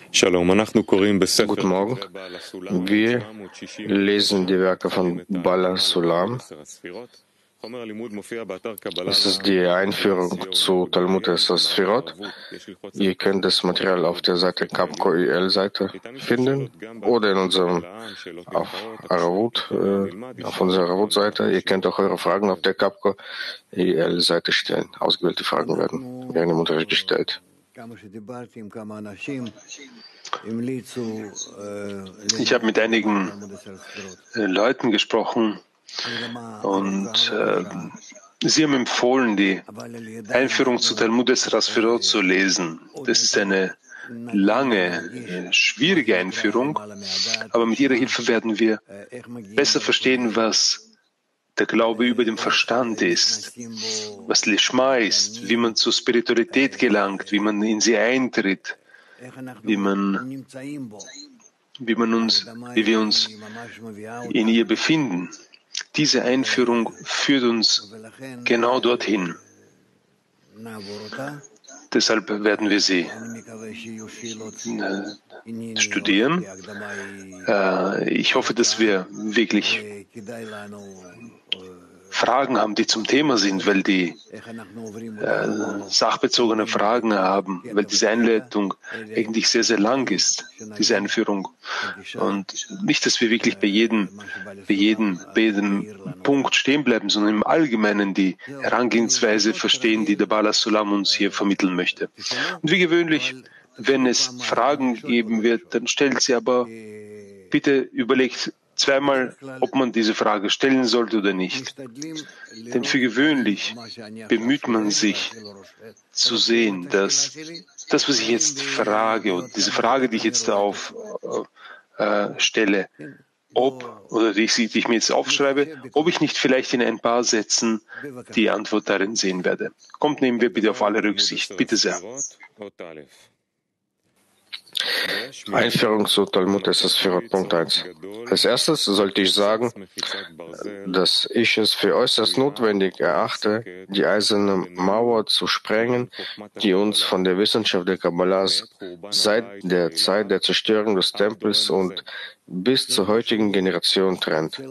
Guten Morgen. Wir lesen die Werke von Bala Sulam. Es ist die Einführung zu Talmud Sfirot. Ihr könnt das Material auf der Seite Kapko IL-Seite finden oder in unserem auf unserer Aravut-Seite. Ihr könnt auch eure Fragen auf der Kapko IL-Seite stellen. Ausgewählte Fragen werden im Unterricht gestellt. Ich habe mit einigen Leuten gesprochen und sie haben empfohlen, die Einführung zu Talmud Sfirot zu lesen. Das ist eine lange, schwierige Einführung, aber mit ihrer Hilfe werden wir besser verstehen, was der Glaube über dem Verstand ist, was Lishma ist, wie man zur Spiritualität gelangt, wie man in sie eintritt, wie wir uns in ihr befinden. Diese Einführung führt uns genau dorthin. Deshalb werden wir sie studieren. Ich hoffe, dass wir wirklich Fragen haben, die zum Thema sind, weil die sachbezogene Fragen haben, weil diese Einleitung eigentlich sehr, sehr lang ist, diese Einführung. Und nicht, dass wir wirklich bei jedem Punkt stehen bleiben, sondern im Allgemeinen die Herangehensweise verstehen, die der Bala Sulam uns hier vermitteln möchte. Und wie gewöhnlich, wenn es Fragen geben wird, dann stellt sie, aber bitte überlegt zweimal, ob man diese Frage stellen sollte oder nicht. Denn für gewöhnlich bemüht man sich zu sehen, dass das, was ich jetzt frage, oder diese Frage, die ich jetzt stelle, die ich mir jetzt aufschreibe, ob ich nicht vielleicht in ein paar Sätzen die Antwort darin sehen werde. Kommt, nehmen wir bitte auf alle Rücksicht. Bitte sehr. Einführung zu Talmud Sfirot Punkt 1. Als erstes sollte ich sagen, dass ich es für äußerst notwendig erachte, die eiserne Mauer zu sprengen, die uns von der Wissenschaft der Kabbalah seit der Zeit der Zerstörung des Tempels und bis zur heutigen Generation trennt.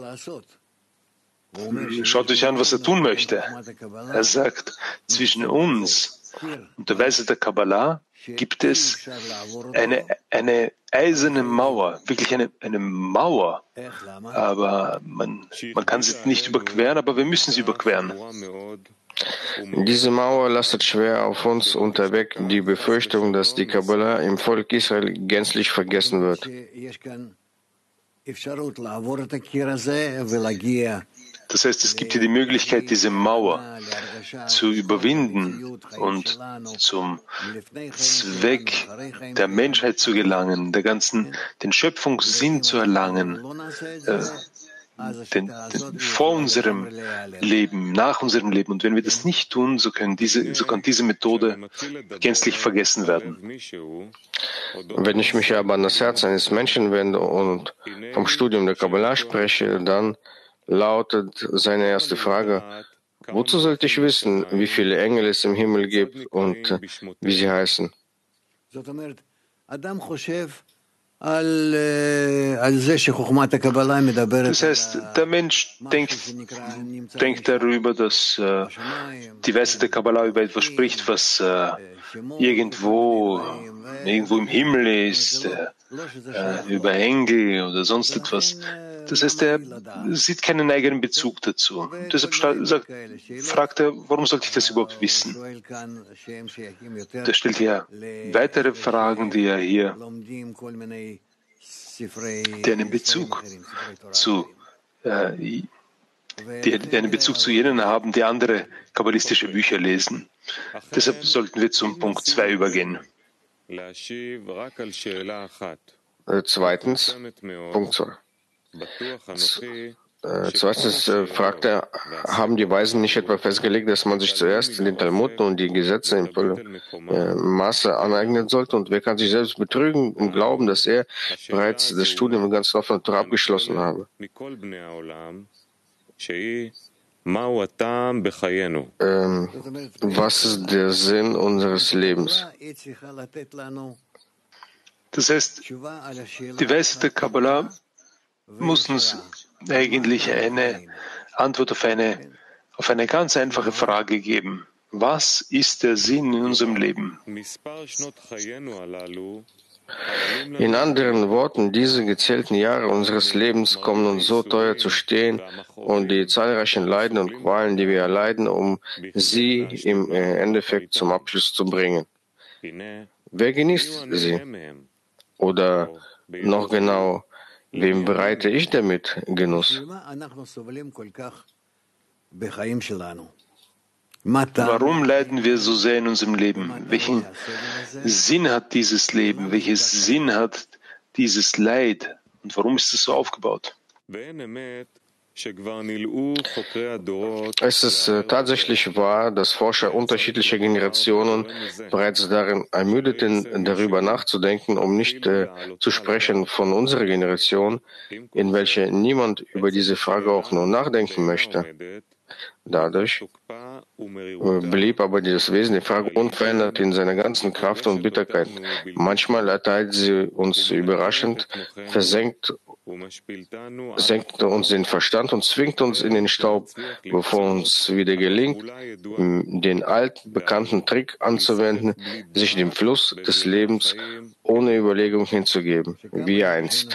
Schaut euch an, was er tun möchte. Er sagt, zwischen uns und der Weise der Kabbalah gibt es eine eiserne Mauer, wirklich eine Mauer. Aber man kann sie nicht überqueren, aber wir müssen sie überqueren. Diese Mauer lastet schwer auf uns und erweckt die Befürchtung, dass die Kabbalah im Volk Israel gänzlich vergessen wird. Das heißt, es gibt hier die Möglichkeit, diese Mauer zu überwinden und zum Zweck der Menschheit zu gelangen, den Schöpfungssinn zu erlangen, vor unserem Leben, nach unserem Leben. Und wenn wir das nicht tun, so kann diese Methode gänzlich vergessen werden. Wenn ich mich aber an das Herz eines Menschen wende und vom Studium der Kabbalah spreche, dann lautet seine erste Frage: Wozu sollte ich wissen, wie viele Engel es im Himmel gibt und wie sie heißen? Das heißt, der Mensch denkt darüber, dass die Weisheit der Kabbalah über etwas spricht, was irgendwo im Himmel ist, über Engel oder sonst etwas. Das heißt, er sieht keinen eigenen Bezug dazu. Und deshalb fragt er, warum sollte ich das überhaupt wissen? Er stellt ja weitere Fragen, die einen Bezug zu jenen haben, die andere kabbalistische Bücher lesen. Deshalb sollten wir zum Punkt 2 übergehen. Zweitens, Punkt 2. Zweitens fragt er, haben die Weisen nicht etwa festgelegt, dass man sich zuerst den Talmud und die Gesetze im vollen Maße aneignen sollte? Und wer kann sich selbst betrügen und glauben, dass er bereits das Studium im ganzen Lauf der Torah abgeschlossen habe? Was ist der Sinn unseres Lebens? Das heißt, die Weisheit der Kabbalah muss uns eigentlich eine Antwort auf eine ganz einfache Frage geben. Was ist der Sinn in unserem Leben? In anderen Worten, diese gezählten Jahre unseres Lebens kommen uns so teuer zu stehen und die zahlreichen Leiden und Qualen, die wir erleiden, um sie im Endeffekt zum Abschluss zu bringen. Wer genießt sie? Oder noch genau, wem bereite ich damit Genuss? Warum leiden wir so sehr in unserem Leben? Welchen Sinn hat dieses Leben? Welches Sinn hat dieses Leid? Und warum ist es so aufgebaut? Es ist tatsächlich wahr, dass Forscher unterschiedlicher Generationen bereits darin ermüdeten, darüber nachzudenken, um nicht zu sprechen von unserer Generation, in welcher niemand über diese Frage auch nur nachdenken möchte. Dadurch blieb aber das Wesen der Frage unverändert in seiner ganzen Kraft und Bitterkeit. Manchmal erteilt sie uns überraschend, senkt uns den Verstand und zwingt uns in den Staub, bevor uns wieder gelingt, den alten bekannten Trick anzuwenden, sich dem Fluss des Lebens ohne Überlegung hinzugeben, wie einst.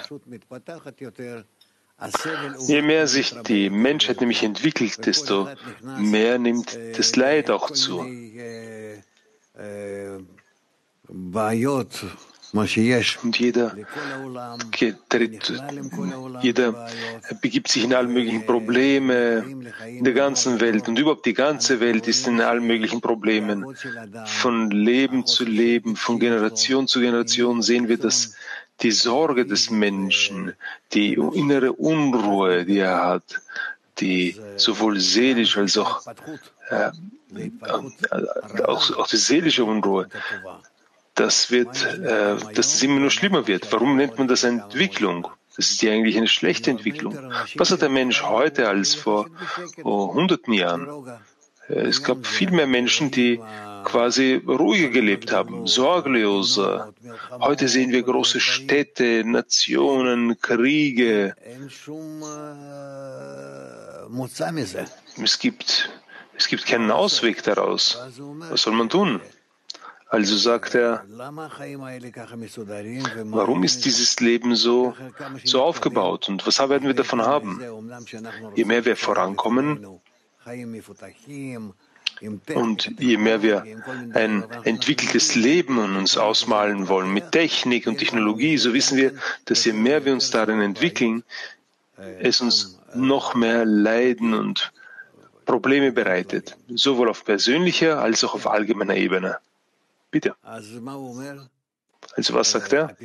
Je mehr sich die Menschheit nämlich entwickelt, desto mehr nimmt das Leid auch zu. Und jeder begibt sich in alle möglichen Probleme in der ganzen Welt. Und überhaupt die ganze Welt ist in allen möglichen Problemen. Von Leben zu Leben, von Generation zu Generation sehen wir, dass die Sorge des Menschen, die innere Unruhe, die er hat, die sowohl seelisch als auch die seelische Unruhe, dass es immer nur schlimmer wird. Warum nennt man das Entwicklung? Das ist ja eigentlich eine schlechte Entwicklung. Was hat der Mensch heute als vor hunderten Jahren? Es gab viel mehr Menschen, die quasi ruhiger gelebt haben, sorgloser. Heute sehen wir große Städte, Nationen, Kriege. Es gibt keinen Ausweg daraus. Was soll man tun? Also sagt er, warum ist dieses Leben so aufgebaut und was werden wir davon haben? Je mehr wir vorankommen und je mehr wir ein entwickeltes Leben in uns ausmalen wollen mit Technik und Technologie, so wissen wir, dass je mehr wir uns darin entwickeln, es uns noch mehr Leiden und Probleme bereitet, sowohl auf persönlicher als auch auf allgemeiner Ebene. Bitte. Also was sagt er?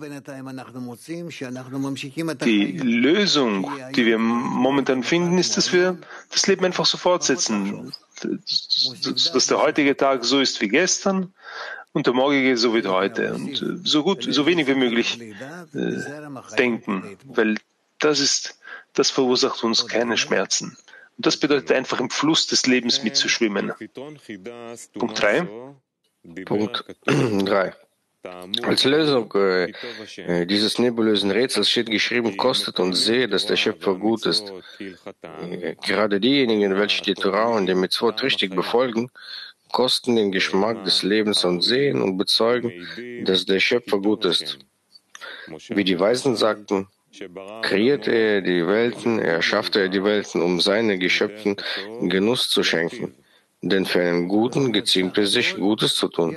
Die Lösung, die wir momentan finden, ist, dass wir das Leben einfach so fortsetzen. Dass der heutige Tag so ist wie gestern und der morgige so wie heute. Und so wenig wie möglich denken, weil das verursacht uns keine Schmerzen. Und das bedeutet einfach im Fluss des Lebens mitzuschwimmen. Punkt 3. Punkt 3. Als Lösung dieses nebulösen Rätsels steht geschrieben, kostet und sehe, dass der Schöpfer gut ist. Gerade diejenigen, welche die Torah und den Mitzvot richtig befolgen, kosten den Geschmack des Lebens und sehen und bezeugen, dass der Schöpfer gut ist. Wie die Weisen sagten, kreierte er die Welten, erschaffte er die Welten, um seinen Geschöpfen Genuss zu schenken. Denn für einen Guten geziemt es sich, Gutes zu tun.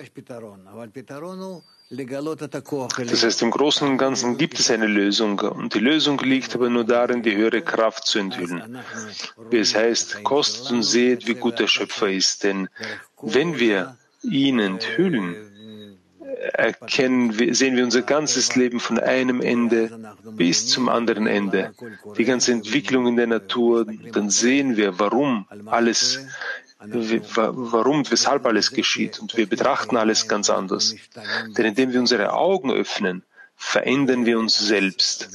Das heißt, im Großen und Ganzen gibt es eine Lösung. Und die Lösung liegt aber nur darin, die höhere Kraft zu enthüllen. Wie es heißt, kostet und seht, wie gut der Schöpfer ist. Denn wenn wir ihn enthüllen, sehen wir unser ganzes Leben von einem Ende bis zum anderen Ende. Die ganze Entwicklung in der Natur, dann sehen wir, warum und weshalb alles geschieht. Und wir betrachten alles ganz anders. Denn indem wir unsere Augen öffnen, verändern wir uns selbst.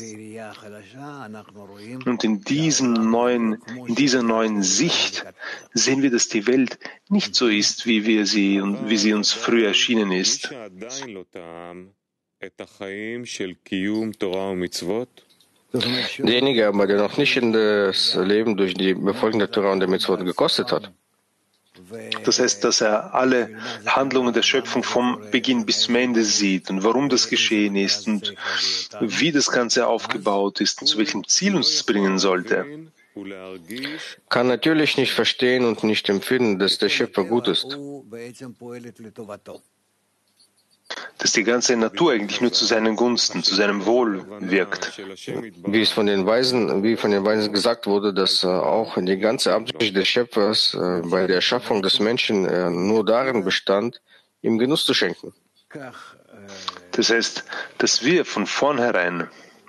Und in dieser neuen Sicht sehen wir, dass die Welt nicht so ist, wie sie uns früher erschienen ist. Derjenige aber, der noch nicht in das Leben durch die Befolgung der Torah und der Mitzvot gekostet hat. Das heißt, dass er alle Handlungen der Schöpfung vom Beginn bis zum Ende sieht und warum das geschehen ist und wie das Ganze aufgebaut ist und zu welchem Ziel uns das bringen sollte. Kann natürlich nicht verstehen und nicht empfinden, dass der Schöpfer gut ist. Dass die ganze Natur eigentlich nur zu seinen Gunsten, zu seinem Wohl wirkt. Wie von den Weisen gesagt wurde, dass auch die ganze Absicht des Schöpfers bei der Erschaffung des Menschen nur darin bestand, ihm Genuss zu schenken. Das heißt, dass wir von vornherein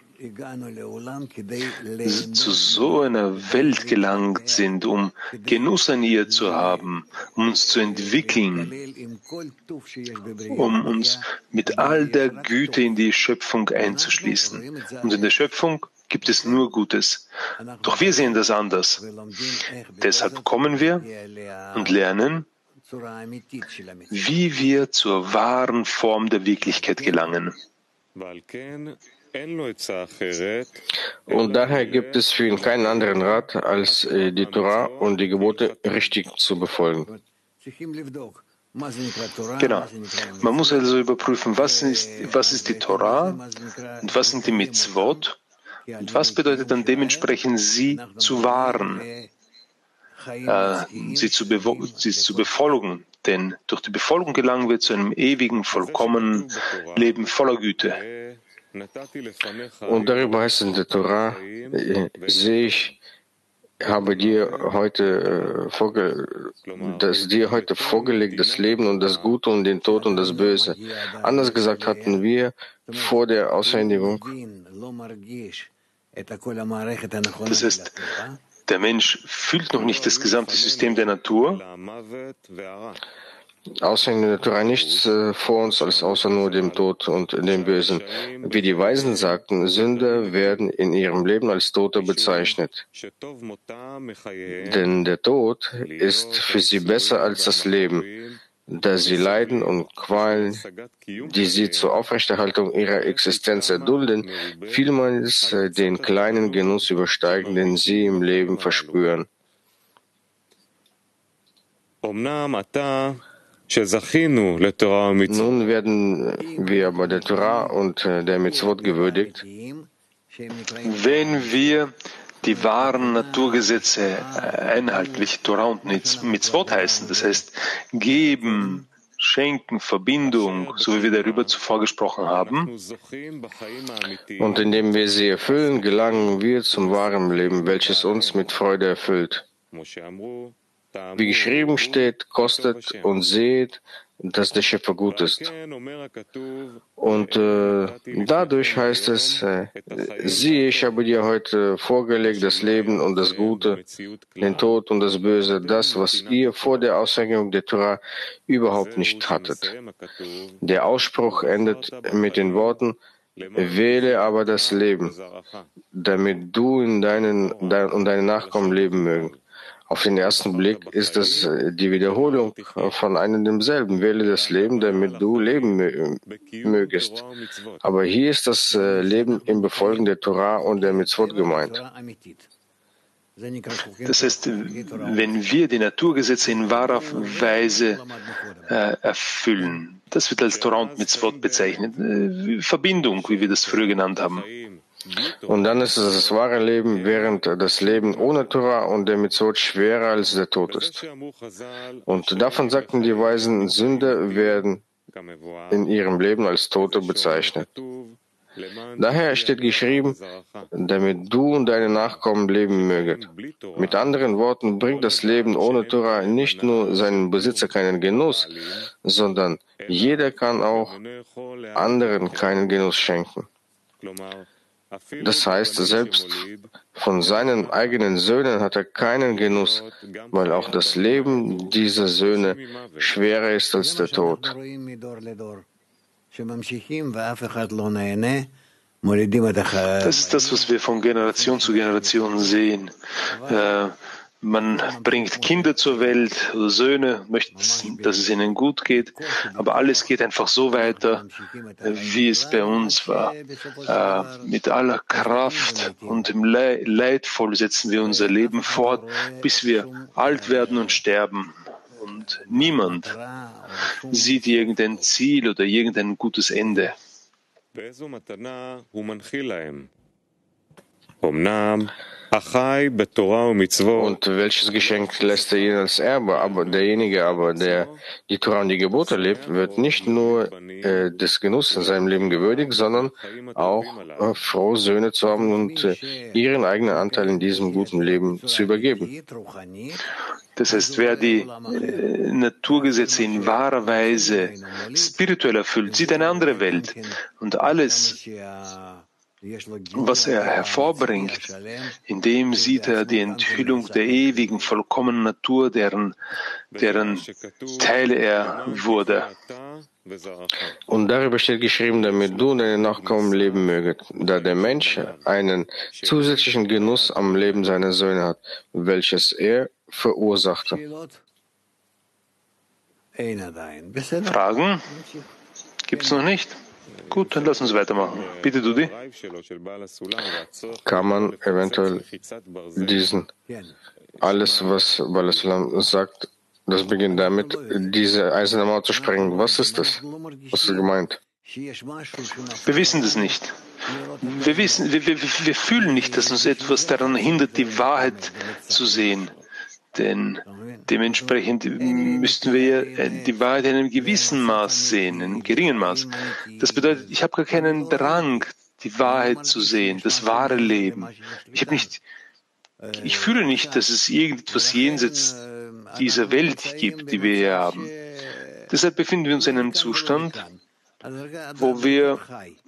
zu so einer Welt gelangt sind, um Genuss an ihr zu haben, um uns zu entwickeln, um uns mit all der Güte in die Schöpfung einzuschließen. Und in der Schöpfung gibt es nur Gutes. Doch wir sehen das anders. Deshalb kommen wir und lernen, wie wir zur wahren Form der Wirklichkeit gelangen. Und daher gibt es für ihn keinen anderen Rat, als die Torah und die Gebote richtig zu befolgen. Genau. Man muss also überprüfen, was ist die Torah und was sind die Mitzvot und was bedeutet dann dementsprechend, sie zu wahren, sie zu befolgen. Denn durch die Befolgung gelangen wir zu einem ewigen, vollkommenen Leben voller Güte. Und darüber heißt es in der Torah, habe dir heute vorgelegt das Leben und das Gute und den Tod und das Böse. Anders gesagt hatten wir vor der Aushändigung. Das heißt, der Mensch fühlt noch nicht das gesamte System der Natur. Außer in der Torah nichts vor uns als außer nur dem Tod und dem Bösen. Wie die Weisen sagten, Sünder werden in ihrem Leben als Tote bezeichnet. Denn der Tod ist für sie besser als das Leben, da sie Leiden und Qualen, die sie zur Aufrechterhaltung ihrer Existenz erdulden, vielmals den kleinen Genuss übersteigen, den sie im Leben verspüren. Nun werden wir bei der Torah und der Mitzvot gewürdigt. Wenn wir die wahren Naturgesetze einhalten, welche Torah und Mitzvot heißen, das heißt geben, schenken, Verbindung, so wie wir darüber zuvor gesprochen haben. Und indem wir sie erfüllen, gelangen wir zum wahren Leben, welches uns mit Freude erfüllt. Wie geschrieben steht, kostet und seht, dass der Schöpfer gut ist. Und dadurch heißt es, siehe, ich habe dir heute vorgelegt das Leben und das Gute, den Tod und das Böse, das, was ihr vor der Aushändigung der Torah überhaupt nicht hattet. Der Ausspruch endet mit den Worten, wähle aber das Leben, damit du und deine Nachkommen leben mögen. Auf den ersten Blick ist das die Wiederholung von einem demselben. Wähle das Leben, damit du leben mögest. Aber hier ist das Leben im Befolgen der Torah und der Mitzvot gemeint. Das heißt, wenn wir die Naturgesetze in wahrer Weise erfüllen, das wird als Torah und Mitzvot bezeichnet. Verbindung, wie wir das früher genannt haben. Und dann ist es das wahre Leben, während das Leben ohne Torah und der Mitzvot schwerer als der Tod ist. Und davon sagten die Weisen, Sünder werden in ihrem Leben als Tote bezeichnet. Daher steht geschrieben, damit du und deine Nachkommen leben möget. Mit anderen Worten bringt das Leben ohne Torah nicht nur seinem Besitzer keinen Genuss, sondern jeder kann auch anderen keinen Genuss schenken. Das heißt, selbst von seinen eigenen Söhnen hat er keinen Genuss, weil auch das Leben dieser Söhne schwerer ist als der Tod. Das ist das, was wir von Generation zu Generation sehen. Man bringt Kinder zur Welt oder Söhne, möchte, dass es ihnen gut geht, aber alles geht einfach so weiter, wie es bei uns war. Mit aller Kraft und im Leidvoll setzen wir unser Leben fort, bis wir alt werden und sterben. Und niemand sieht irgendein Ziel oder irgendein gutes Ende. Und welches Geschenk lässt er ihnen als Erbe? Aber derjenige, der die Torah und die Gebote lebt, wird nicht nur des Genusses in seinem Leben gewürdigt, sondern auch froh, Söhne zu haben und ihren eigenen Anteil in diesem guten Leben zu übergeben. Das heißt, wer die Naturgesetze in wahrer Weise spirituell erfüllt, sieht eine andere Welt. Und alles, was er hervorbringt, in dem sieht er die Enthüllung der ewigen, vollkommenen Natur, deren Teile er wurde. Und darüber steht geschrieben, damit du und deine Nachkommen leben möget, da der Mensch einen zusätzlichen Genuss am Leben seiner Söhne hat, welches er verursachte. Fragen? Gibt es noch nicht? Gut, dann lass uns weitermachen. Bitte, Dudi. Kann man eventuell alles, was Baal Sulam sagt, das beginnt damit, diese eiserne Mauer zu sprengen. Was ist das? Was ist gemeint? Wir wissen das nicht. Wir fühlen nicht, dass uns etwas daran hindert, die Wahrheit zu sehen. Denn dementsprechend müssten wir die Wahrheit in einem gewissen Maß sehen, in einem geringen Maß. Das bedeutet, ich habe gar keinen Drang, die Wahrheit zu sehen, das wahre Leben. Ich fühle nicht, dass es irgendetwas jenseits dieser Welt gibt, die wir hier haben. Deshalb befinden wir uns in einem Zustand, wo wir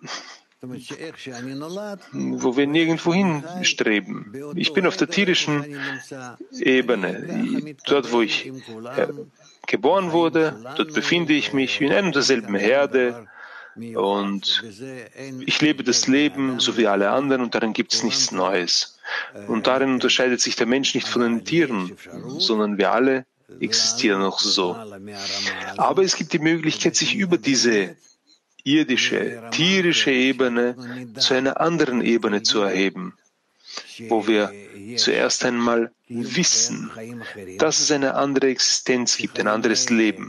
nirgendwo hinstreben. Ich bin auf der tierischen Ebene. Dort, wo ich geboren wurde, dort befinde ich mich in einer und derselben Herde und ich lebe das Leben, so wie alle anderen, und darin gibt es nichts Neues. Und darin unterscheidet sich der Mensch nicht von den Tieren, sondern wir alle existieren noch so. Aber es gibt die Möglichkeit, sich über diese irdische, tierische Ebene zu einer anderen Ebene zu erheben, wo wir zuerst einmal wissen, dass es eine andere Existenz gibt, ein anderes Leben.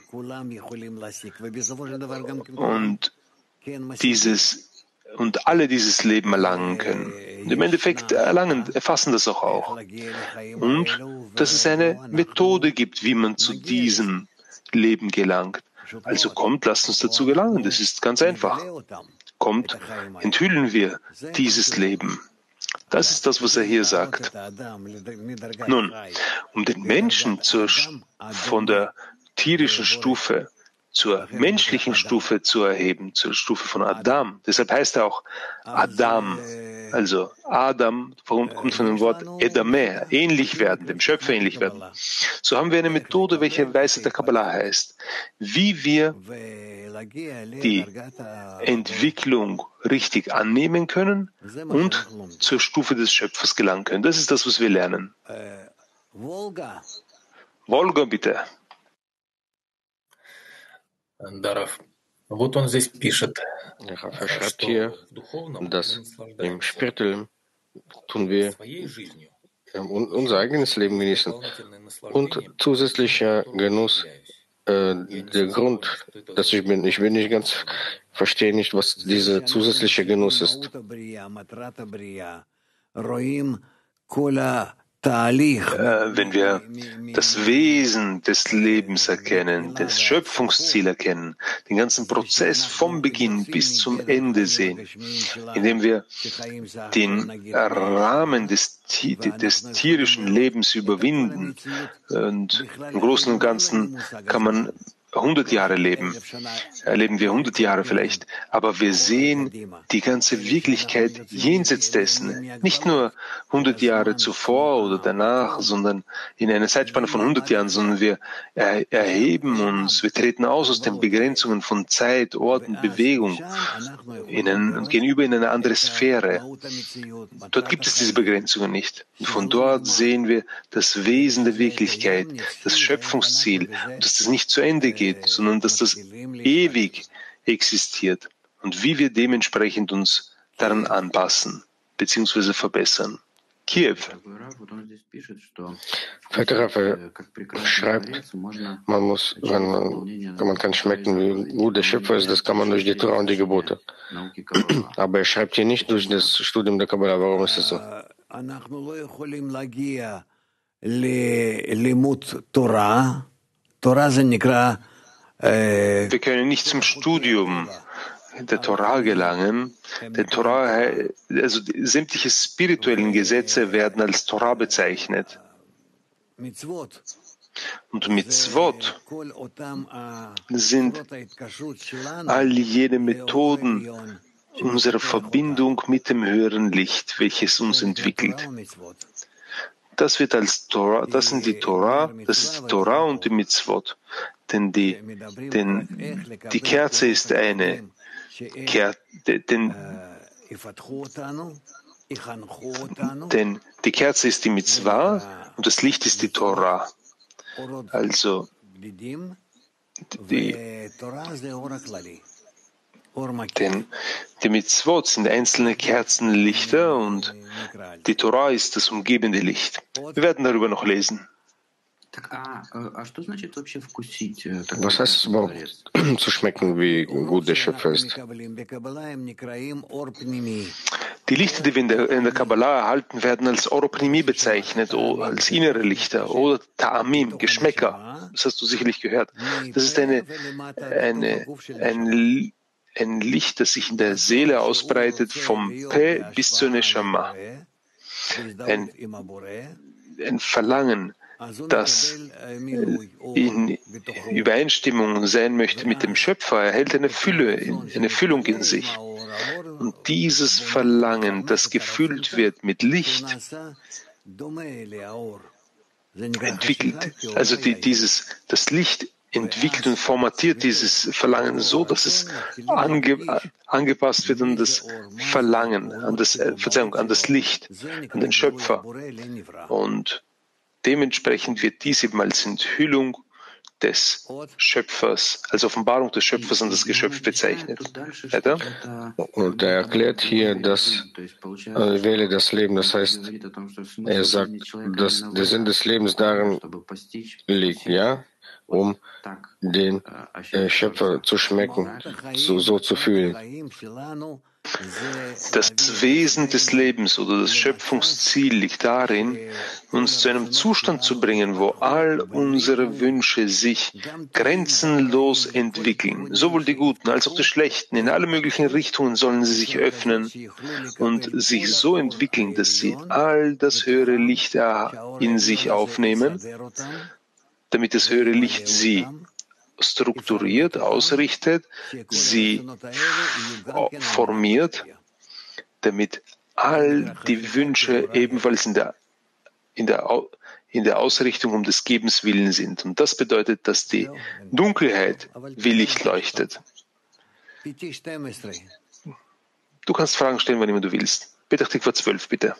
Und alle dieses Leben erlangen können. Und im Endeffekt erfassen das auch. Und dass es eine Methode gibt, wie man zu diesem Leben gelangt. Also kommt, lasst uns dazu gelangen. Das ist ganz einfach. Kommt, enthüllen wir dieses Leben. Das ist das, was er hier sagt. Nun, um den Menschen von der tierischen Stufe zur menschlichen Stufe zu erheben, zur Stufe von Adam. Deshalb heißt er auch Adam. Also Adam kommt von dem Wort Edameh, ähnlich werden, dem Schöpfer ähnlich werden. So haben wir eine Methode, welche Weisheit der Kabbalah heißt, wie wir die Entwicklung richtig annehmen können und zur Stufe des Schöpfers gelangen können. Das ist das, was wir lernen. Wolga, bitte. Раф schreibt hier, dass im Spirituellen tun wir unser eigenes Leben genießen und zusätzlicher Genuss, der Grund, dass ich bin nicht ganz, verstehe nicht, was dieser zusätzliche Genuss ist. Wenn wir das Wesen des Lebens erkennen, das Schöpfungsziel erkennen, den ganzen Prozess vom Beginn bis zum Ende sehen, indem wir den Rahmen des tierischen Lebens überwinden, und im Großen und Ganzen kann man 100 Jahre leben, erleben wir 100 Jahre vielleicht, aber wir sehen die ganze Wirklichkeit jenseits dessen. Nicht nur 100 Jahre zuvor oder danach, sondern in einer Zeitspanne von 100 Jahren, sondern wir erheben uns, wir treten aus den Begrenzungen von Zeit, Ort und Bewegung und gehen über in eine andere Sphäre. Dort gibt es diese Begrenzungen nicht. Und von dort sehen wir das Wesen der Wirklichkeit, das Schöpfungsziel, und dass das nicht zu Ende geht, sondern dass das ewig existiert und wie wir dementsprechend uns daran anpassen bzw. verbessern. Kiew. Vetter schreibt, man kann schmecken, wie gut der Schöpfer ist, das kann man durch die Torah und die Gebote. Aber er schreibt hier nicht durch das Studium der Kabbalah. Warum ist das so? Wir können nicht zum Studium der Torah gelangen. Der Torah, also sämtliche spirituellen Gesetze werden als Torah bezeichnet. Und Mitzvot sind all jene Methoden unserer Verbindung mit dem höheren Licht, welches uns entwickelt. Das wird als Torah, das sind die Torah, das ist die Torah und die Mitzvot. Denn die Kerze ist eine denn die Kerze ist die Mitzvah und das Licht ist die Torah. Also denn die Mitzvot sind einzelne Kerzenlichter und die Torah ist das umgebende Licht. Wir werden darüber noch lesen. Was heißt es überhaupt, zu schmecken, wie gut der Schöpfer ist? Die Lichter, die wir in der Kabbalah erhalten, werden als Oropnimi bezeichnet, als innere Lichter oder Ta'amim, Geschmäcker. Das hast du sicherlich gehört. Das ist ein Licht, das sich in der Seele ausbreitet, vom Peh bis zur Neshama. Ein Verlangen, das in Übereinstimmung sein möchte mit dem Schöpfer, erhält eine Füllung in sich. Und dieses Verlangen, das gefüllt wird mit Licht, entwickelt, also das Licht entwickelt und formatiert dieses Verlangen so, dass es angepasst wird an das Verlangen, an das Licht, an den Schöpfer. Und dementsprechend wird dies eben als Enthüllung des Schöpfers, als Offenbarung des Schöpfers an das Geschöpf bezeichnet. Weiter? Und er erklärt hier, dass wähle das Leben. Das heißt, er sagt, dass der Sinn des Lebens darin liegt, ja, um den Schöpfer zu schmecken, so zu fühlen. Das Wesen des Lebens oder das Schöpfungsziel liegt darin, uns zu einem Zustand zu bringen, wo all unsere Wünsche sich grenzenlos entwickeln. Sowohl die Guten als auch die Schlechten. In alle möglichen Richtungen sollen sie sich öffnen und sich so entwickeln, dass sie all das höhere Licht in sich aufnehmen, damit das höhere Licht sie strukturiert, ausrichtet, sie formiert, damit all die Wünsche ebenfalls in der Ausrichtung um des Gebens willen sind. Und das bedeutet, dass die Dunkelheit wie Licht leuchtet. Du kannst Fragen stellen, wann immer du willst. Petach Tikva 12, bitte.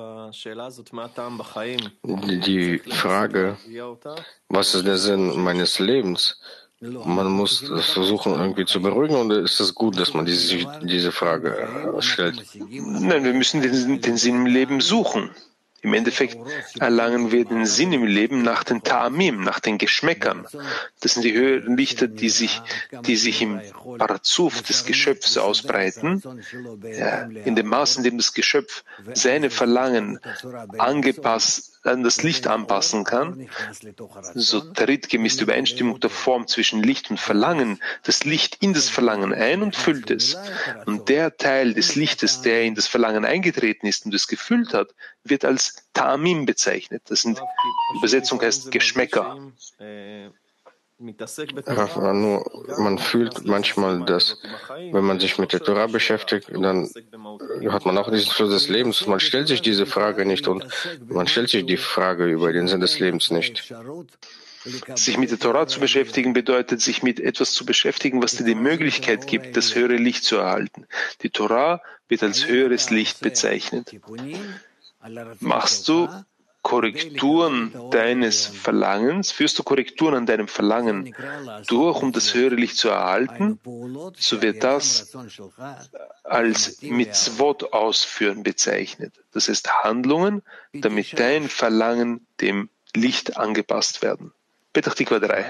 Die Frage, was ist der Sinn meines Lebens? Man muss das versuchen, irgendwie zu beruhigen, oder ist es gut, dass man diese Frage stellt? Nein, wir müssen den Sinn im Leben suchen. Im Endeffekt erlangen wir den Sinn im Leben nach den Ta'amim, nach den Geschmäckern. Das sind die höheren Lichter, die sich im Parazuf des Geschöpfs ausbreiten, in dem Maß, in dem das Geschöpf seine Verlangen angepasst an das Licht anpassen kann, so tritt gemäß der Übereinstimmung der Form zwischen Licht und Verlangen das Licht in das Verlangen ein und füllt es. Und der Teil des Lichtes, der in das Verlangen eingetreten ist und es gefüllt hat, wird als Ta'amim bezeichnet. Das sind, Übersetzung heißt Geschmäcker. Nur man fühlt manchmal, dass, wenn man sich mit der Torah beschäftigt, dann hat man auch diesen Fluss des Lebens. Man stellt sich diese Frage nicht und man stellt sich die Frage über den Sinn des Lebens nicht. Sich mit der Torah zu beschäftigen bedeutet, sich mit etwas zu beschäftigen, was dir die Möglichkeit gibt, das höhere Licht zu erhalten. Die Torah wird als höheres Licht bezeichnet. Machst du Korrekturen deines Verlangens, führst du Korrekturen an deinem Verlangen durch, um das höhere Licht zu erhalten, so wird das als Mitzvot ausführen bezeichnet. Das heißt Handlungen, damit dein Verlangen dem Licht angepasst werden. Petach Tikva 3.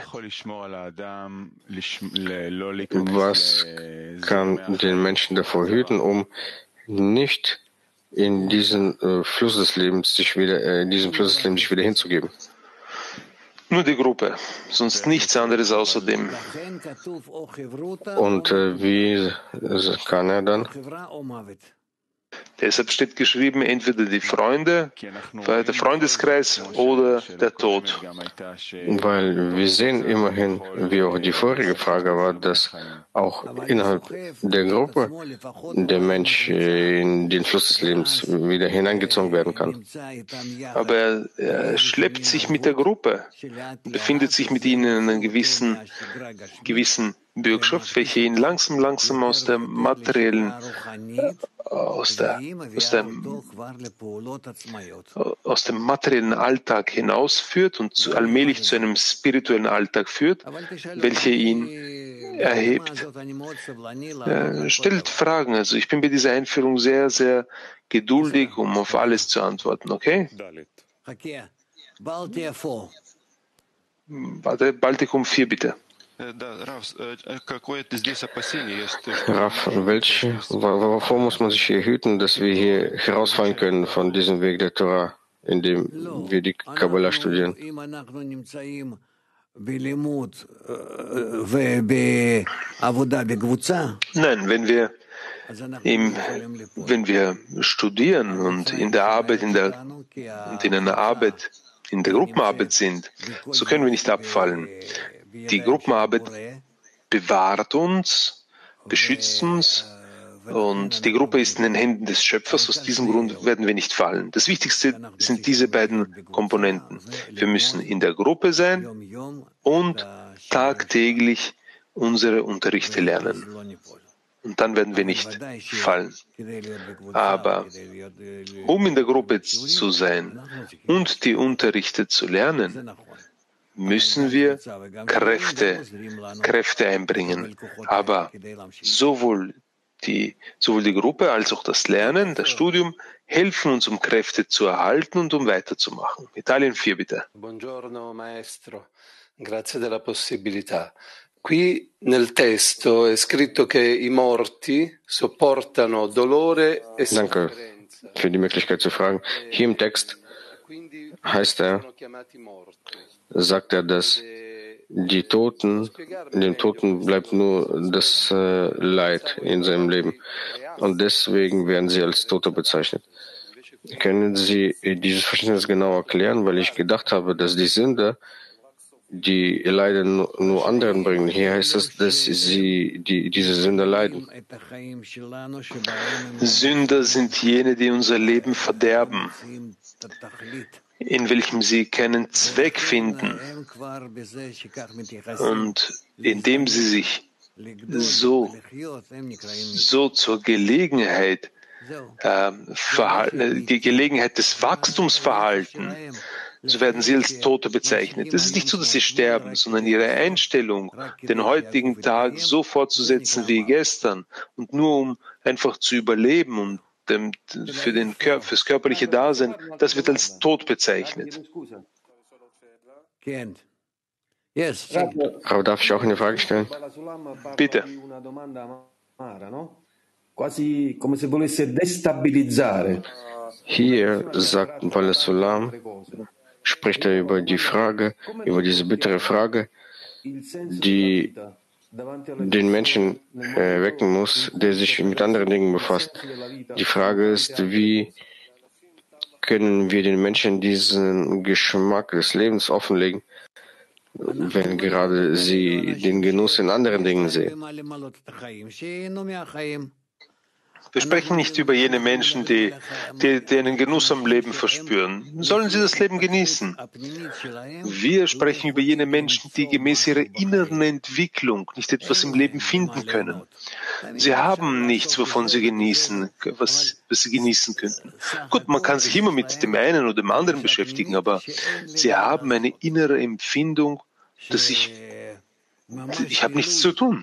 Was kann den Menschen davor hüten, um nicht in diesen Fluss des Lebens sich wieder hinzugeben? Nur die Gruppe, sonst nichts anderes außerdem. Und wie kann er dann? Deshalb steht geschrieben, entweder die Freunde, der Freundeskreis oder der Tod. Weil wir sehen immerhin, wie auch die vorige Frage war, dass auch innerhalb der Gruppe der Mensch in den Fluss des Lebens wieder hineingezogen werden kann. Aber er schleppt sich mit der Gruppe, befindet sich mit ihnen in einer gewissen Bürgschaft, welche ihn langsam aus der materiellen, aus dem materiellen Alltag hinausführt und allmählich zu einem spirituellen Alltag führt, welcher ihn erhebt. Stellt Fragen. Also ich bin bei dieser Einführung sehr, sehr geduldig, um auf alles zu antworten, okay? Warte, Baltikum 4 bitte. Rav, wovor muss man sich hier hüten, dass wir hier herausfallen können von diesem Weg der Torah, indem wir die Kabbalah studieren? Nein, wenn wir studieren und in der Arbeit, in der Gruppenarbeit sind, so können wir nicht abfallen. Die Gruppenarbeit bewahrt uns, beschützt uns und die Gruppe ist in den Händen des Schöpfers. Aus diesem Grund werden wir nicht fallen. Das Wichtigste sind diese beiden Komponenten. Wir müssen in der Gruppe sein und tagtäglich unsere Unterrichte lernen. Und dann werden wir nicht fallen. Aber um in der Gruppe zu sein und die Unterrichte zu lernen, müssen wir Kräfte einbringen. Aber sowohl die Gruppe als auch das Lernen, das Studium, helfen uns, um Kräfte zu erhalten und um weiterzumachen. Italien 4, bitte. Buongiorno, maestro. Grazie della possibilità. Qui nel testo è scritto che i morti sopportano dolore e Danke für die Möglichkeit zu fragen. Hier im Text sagt er, dass den Toten bleibt nur das Leid in seinem Leben. Und deswegen werden sie als Tote bezeichnet. Können Sie dieses Verständnis genau erklären? Weil ich gedacht habe, dass die Sünder, die Leiden nur anderen bringen. Hier heißt es, dass diese Sünder leiden. Sünder sind jene, die unser Leben verderben, in welchem sie keinen Zweck finden und indem sie sich so zur Gelegenheit die Gelegenheit des Wachstums verhalten, so werden sie als Tote bezeichnet. Es ist nicht so, dass sie sterben, sondern ihre Einstellung, den heutigen Tag so fortzusetzen wie gestern und nur um einfach zu überleben und fürs körperliche Dasein, das wird als Tod bezeichnet. Aber darf ich auch eine Frage stellen? Bitte. Hier sagt Balasulam, spricht er über diese bittere Frage, die den Menschen wecken muss, der sich mit anderen Dingen befasst. Die Frage ist, wie können wir den Menschen diesen Geschmack des Lebens offenlegen, wenn gerade sie den Genuss in anderen Dingen sehen. Wir sprechen nicht über jene Menschen, die einen Genuss am Leben verspüren. Sollen sie das Leben genießen? Wir sprechen über jene Menschen, die gemäß ihrer inneren Entwicklung nicht etwas im Leben finden können. Sie haben nichts, wovon sie genießen, was sie genießen könnten. Gut, man kann sich immer mit dem einen oder dem anderen beschäftigen, aber sie haben eine innere Empfindung, dass ich habe nichts zu tun.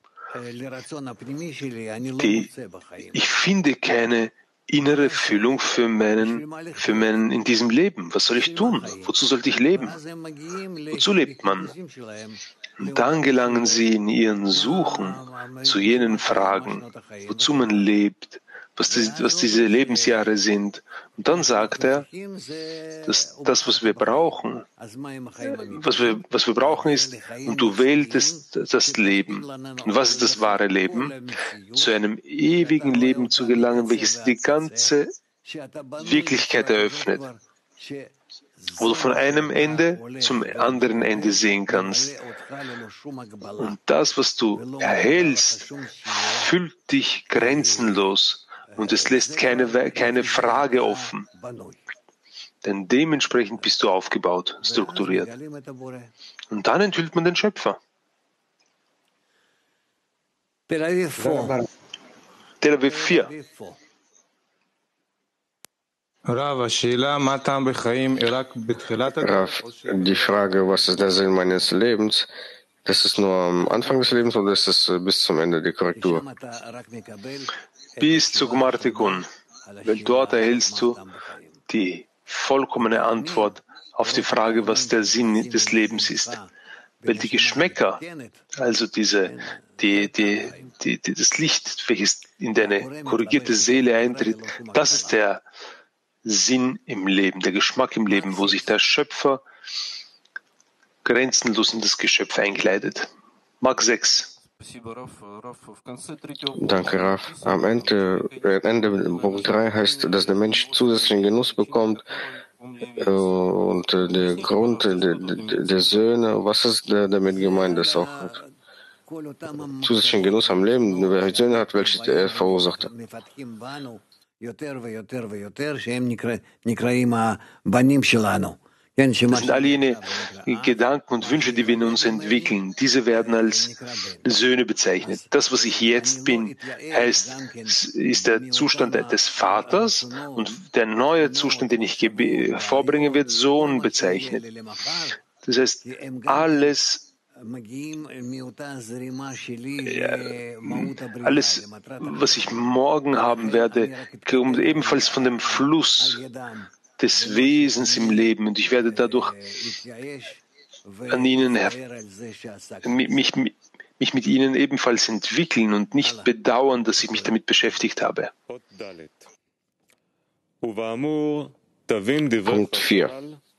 Ich finde keine innere Erfüllung für meinen in diesem Leben. Was soll ich tun? Wozu sollte ich leben? Wozu lebt man? Und dann gelangen sie in ihren Suchen zu jenen Fragen, wozu man lebt, was diese Lebensjahre sind. Und dann sagt er, dass das, was wir brauchen, was wir brauchen ist, und du wähltest das Leben. Und was ist das wahre Leben? Zu einem ewigen Leben zu gelangen, welches die ganze Wirklichkeit eröffnet, wo du von einem Ende zum anderen Ende sehen kannst. Und das, was du erhältst, füllt dich grenzenlos. Und es lässt keine Frage offen. Denn dementsprechend bist du aufgebaut, strukturiert. Und dann enthüllt man den Schöpfer. Tel Aviv 4. Rav, die Frage, was ist der Sinn meines Lebens? Das ist nur am Anfang des Lebens oder ist es bis zum Ende die Korrektur? Bis zu Gmar Tikkun, weil dort erhältst du die vollkommene Antwort auf die Frage, was der Sinn des Lebens ist. Weil die Geschmäcker, also das Licht, welches in deine korrigierte Seele eintritt, das ist der Sinn im Leben, der Geschmack im Leben, wo sich der Schöpfer grenzenlos in das Geschöpf einkleidet. Mark 6. Danke, Raf. Am Ende Punkt 3 heißt, dass der Mensch zusätzlichen Genuss bekommt und der Grund der Söhne, was ist damit gemeint, dass auch zusätzlichen Genuss am Leben, wer Söhne hat, welche er verursacht hat. Das sind all jene Gedanken und Wünsche, die wir in uns entwickeln. Diese werden als Söhne bezeichnet. Das, was ich jetzt bin, ist der Zustand des Vaters, und der neue Zustand, den ich hervorbringe, wird Sohn bezeichnet. Das heißt, alles, was ich morgen haben werde, kommt ebenfalls von dem Fluss des Wesens im Leben, und ich werde dadurch mich mit ihnen ebenfalls entwickeln und nicht bedauern, dass ich mich damit beschäftigt habe. Punkt 4.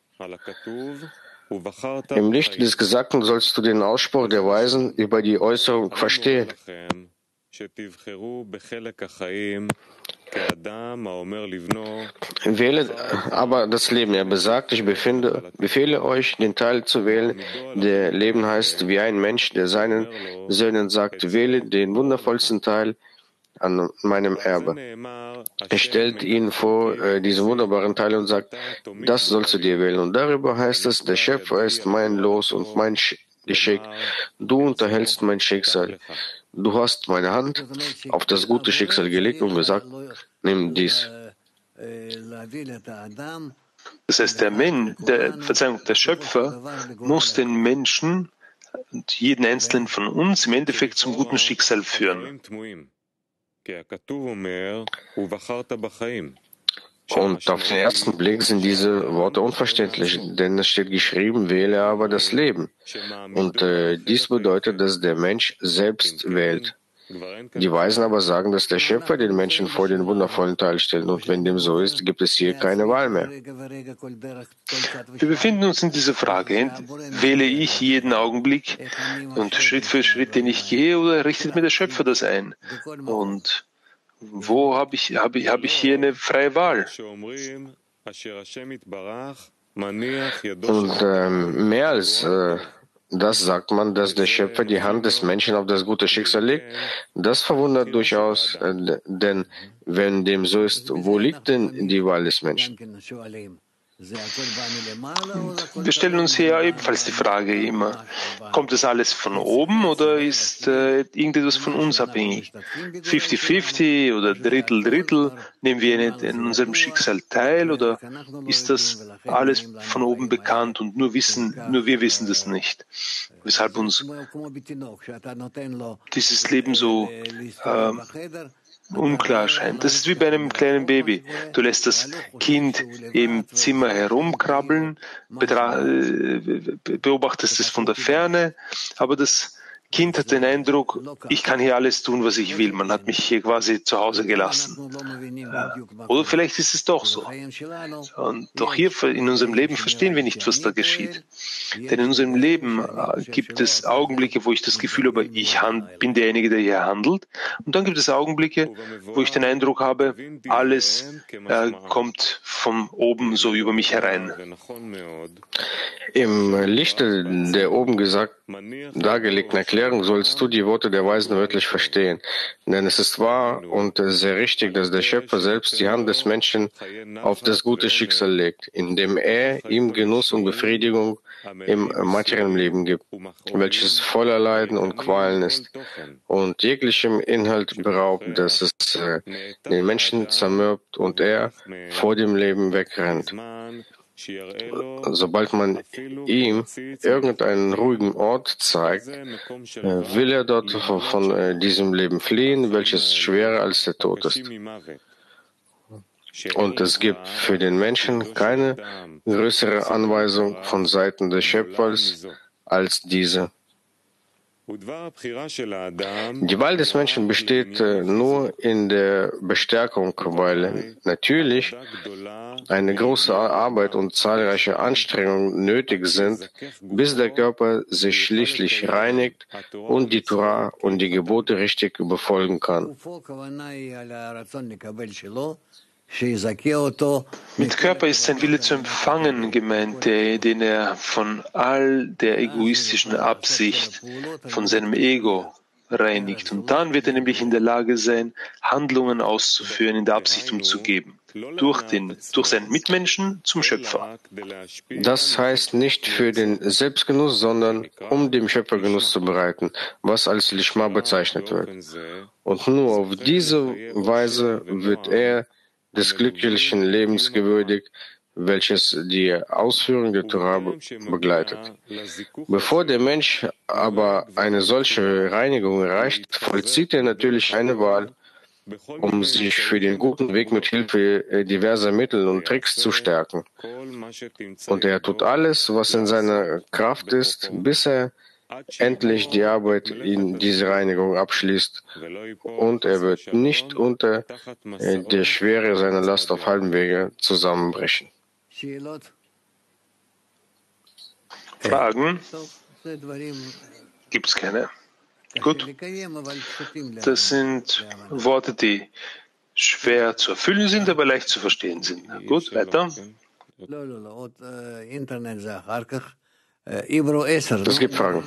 Im Licht des Gesagten sollst du den Ausspruch der Weisen über die Äußerung verstehen. Wähle aber das Leben. Er besagt, ich befehle euch, den Teil zu wählen, der Leben heißt, wie ein Mensch, der seinen Söhnen sagt, wähle den wundervollsten Teil an meinem Erbe. Er stellt ihnen vor diesen wunderbaren Teil und sagt, das sollst du dir wählen. Und darüber heißt es, der Schöpfer ist mein Los und mein Geschick. Du unterhältst mein Schicksal. Du hast meine Hand auf das gute Schicksal gelegt und gesagt, nimm dies. Das heißt, der Schöpfer muss den Menschen und jeden Einzelnen von uns im Endeffekt zum guten Schicksal führen. Und auf den ersten Blick sind diese Worte unverständlich, denn es steht geschrieben, wähle aber das Leben. Und dies bedeutet, dass der Mensch selbst wählt. Die Weisen aber sagen, dass der Schöpfer den Menschen vor den wundervollen Teil stellt. Und wenn dem so ist, gibt es hier keine Wahl mehr. Wir befinden uns in dieser Frage. Wähle ich jeden Augenblick und Schritt für Schritt, den ich gehe, oder richtet mir der Schöpfer das ein? Und wo habe ich hier eine freie Wahl? Und mehr als das sagt man, dass der Schöpfer die Hand des Menschen auf das gute Schicksal legt. Das verwundert durchaus, denn wenn dem so ist, wo liegt denn die Wahl des Menschen? Wir stellen uns hier ebenfalls die Frage immer, kommt das alles von oben oder ist irgendetwas von uns abhängig? 50-50 oder Drittel, nehmen wir in unserem Schicksal teil oder ist das alles von oben bekannt und nur wir wissen das nicht? Weshalb uns dieses Leben so unklar scheint. Das ist wie bei einem kleinen Baby. Du lässt das Kind im Zimmer herumkrabbeln, beobachtest es von der Ferne, aber das Kind hat den Eindruck, ich kann hier alles tun, was ich will. Man hat mich hier quasi zu Hause gelassen. Oder vielleicht ist es doch so. Und doch hier in unserem Leben verstehen wir nicht, was da geschieht. Denn in unserem Leben gibt es Augenblicke, wo ich das Gefühl habe, ich bin derjenige, der hier handelt. Und dann gibt es Augenblicke, wo ich den Eindruck habe, alles kommt von oben so über mich herein. Im Lichte der oben dargelegten Erklärung sollst du die Worte der Weisen wörtlich verstehen. Denn es ist wahr und sehr richtig, dass der Schöpfer selbst die Hand des Menschen auf das gute Schicksal legt, indem er ihm Genuss und Befriedigung im materiellen Leben gibt, welches voller Leiden und Qualen ist und jeglichem Inhalt beraubt, dass es den Menschen zermürbt und er vor dem Leben wegrennt. Sobald man ihm irgendeinen ruhigen Ort zeigt, will er dort von diesem Leben fliehen, welches schwerer als der Tod ist. Und es gibt für den Menschen keine größere Anweisung von Seiten des Schöpfers als diese. Die Wahl des Menschen besteht nur in der Bestärkung, weil natürlich eine große Arbeit und zahlreiche Anstrengungen nötig sind, bis der Körper sich schließlich reinigt und die Torah und die Gebote richtig befolgen kann. Mit Körper ist sein Wille zu empfangen gemeint, den er von all der egoistischen Absicht, von seinem Ego reinigt. Und dann wird er nämlich in der Lage sein, Handlungen auszuführen in der Absicht, um zu geben. Durch seinen Mitmenschen zum Schöpfer. Das heißt nicht für den Selbstgenuss, sondern um dem Schöpfer Genuss zu bereiten, was als Lishma bezeichnet wird. Und nur auf diese Weise wird er des glücklichen Lebens gewürdigt, welches die Ausführung der Torah begleitet. Bevor der Mensch aber eine solche Reinigung erreicht, vollzieht er natürlich eine Wahl, um sich für den guten Weg mit Hilfe diverser Mittel und Tricks zu stärken. Und er tut alles, was in seiner Kraft ist, bis er endlich die Arbeit in diese Reinigung abschließt und er wird nicht unter der Schwere seiner Last auf halbem Wege zusammenbrechen. Fragen? Gibt es keine? Gut. Das sind Worte, die schwer zu erfüllen sind, aber leicht zu verstehen sind. Gut, weiter. Es gibt Fragen.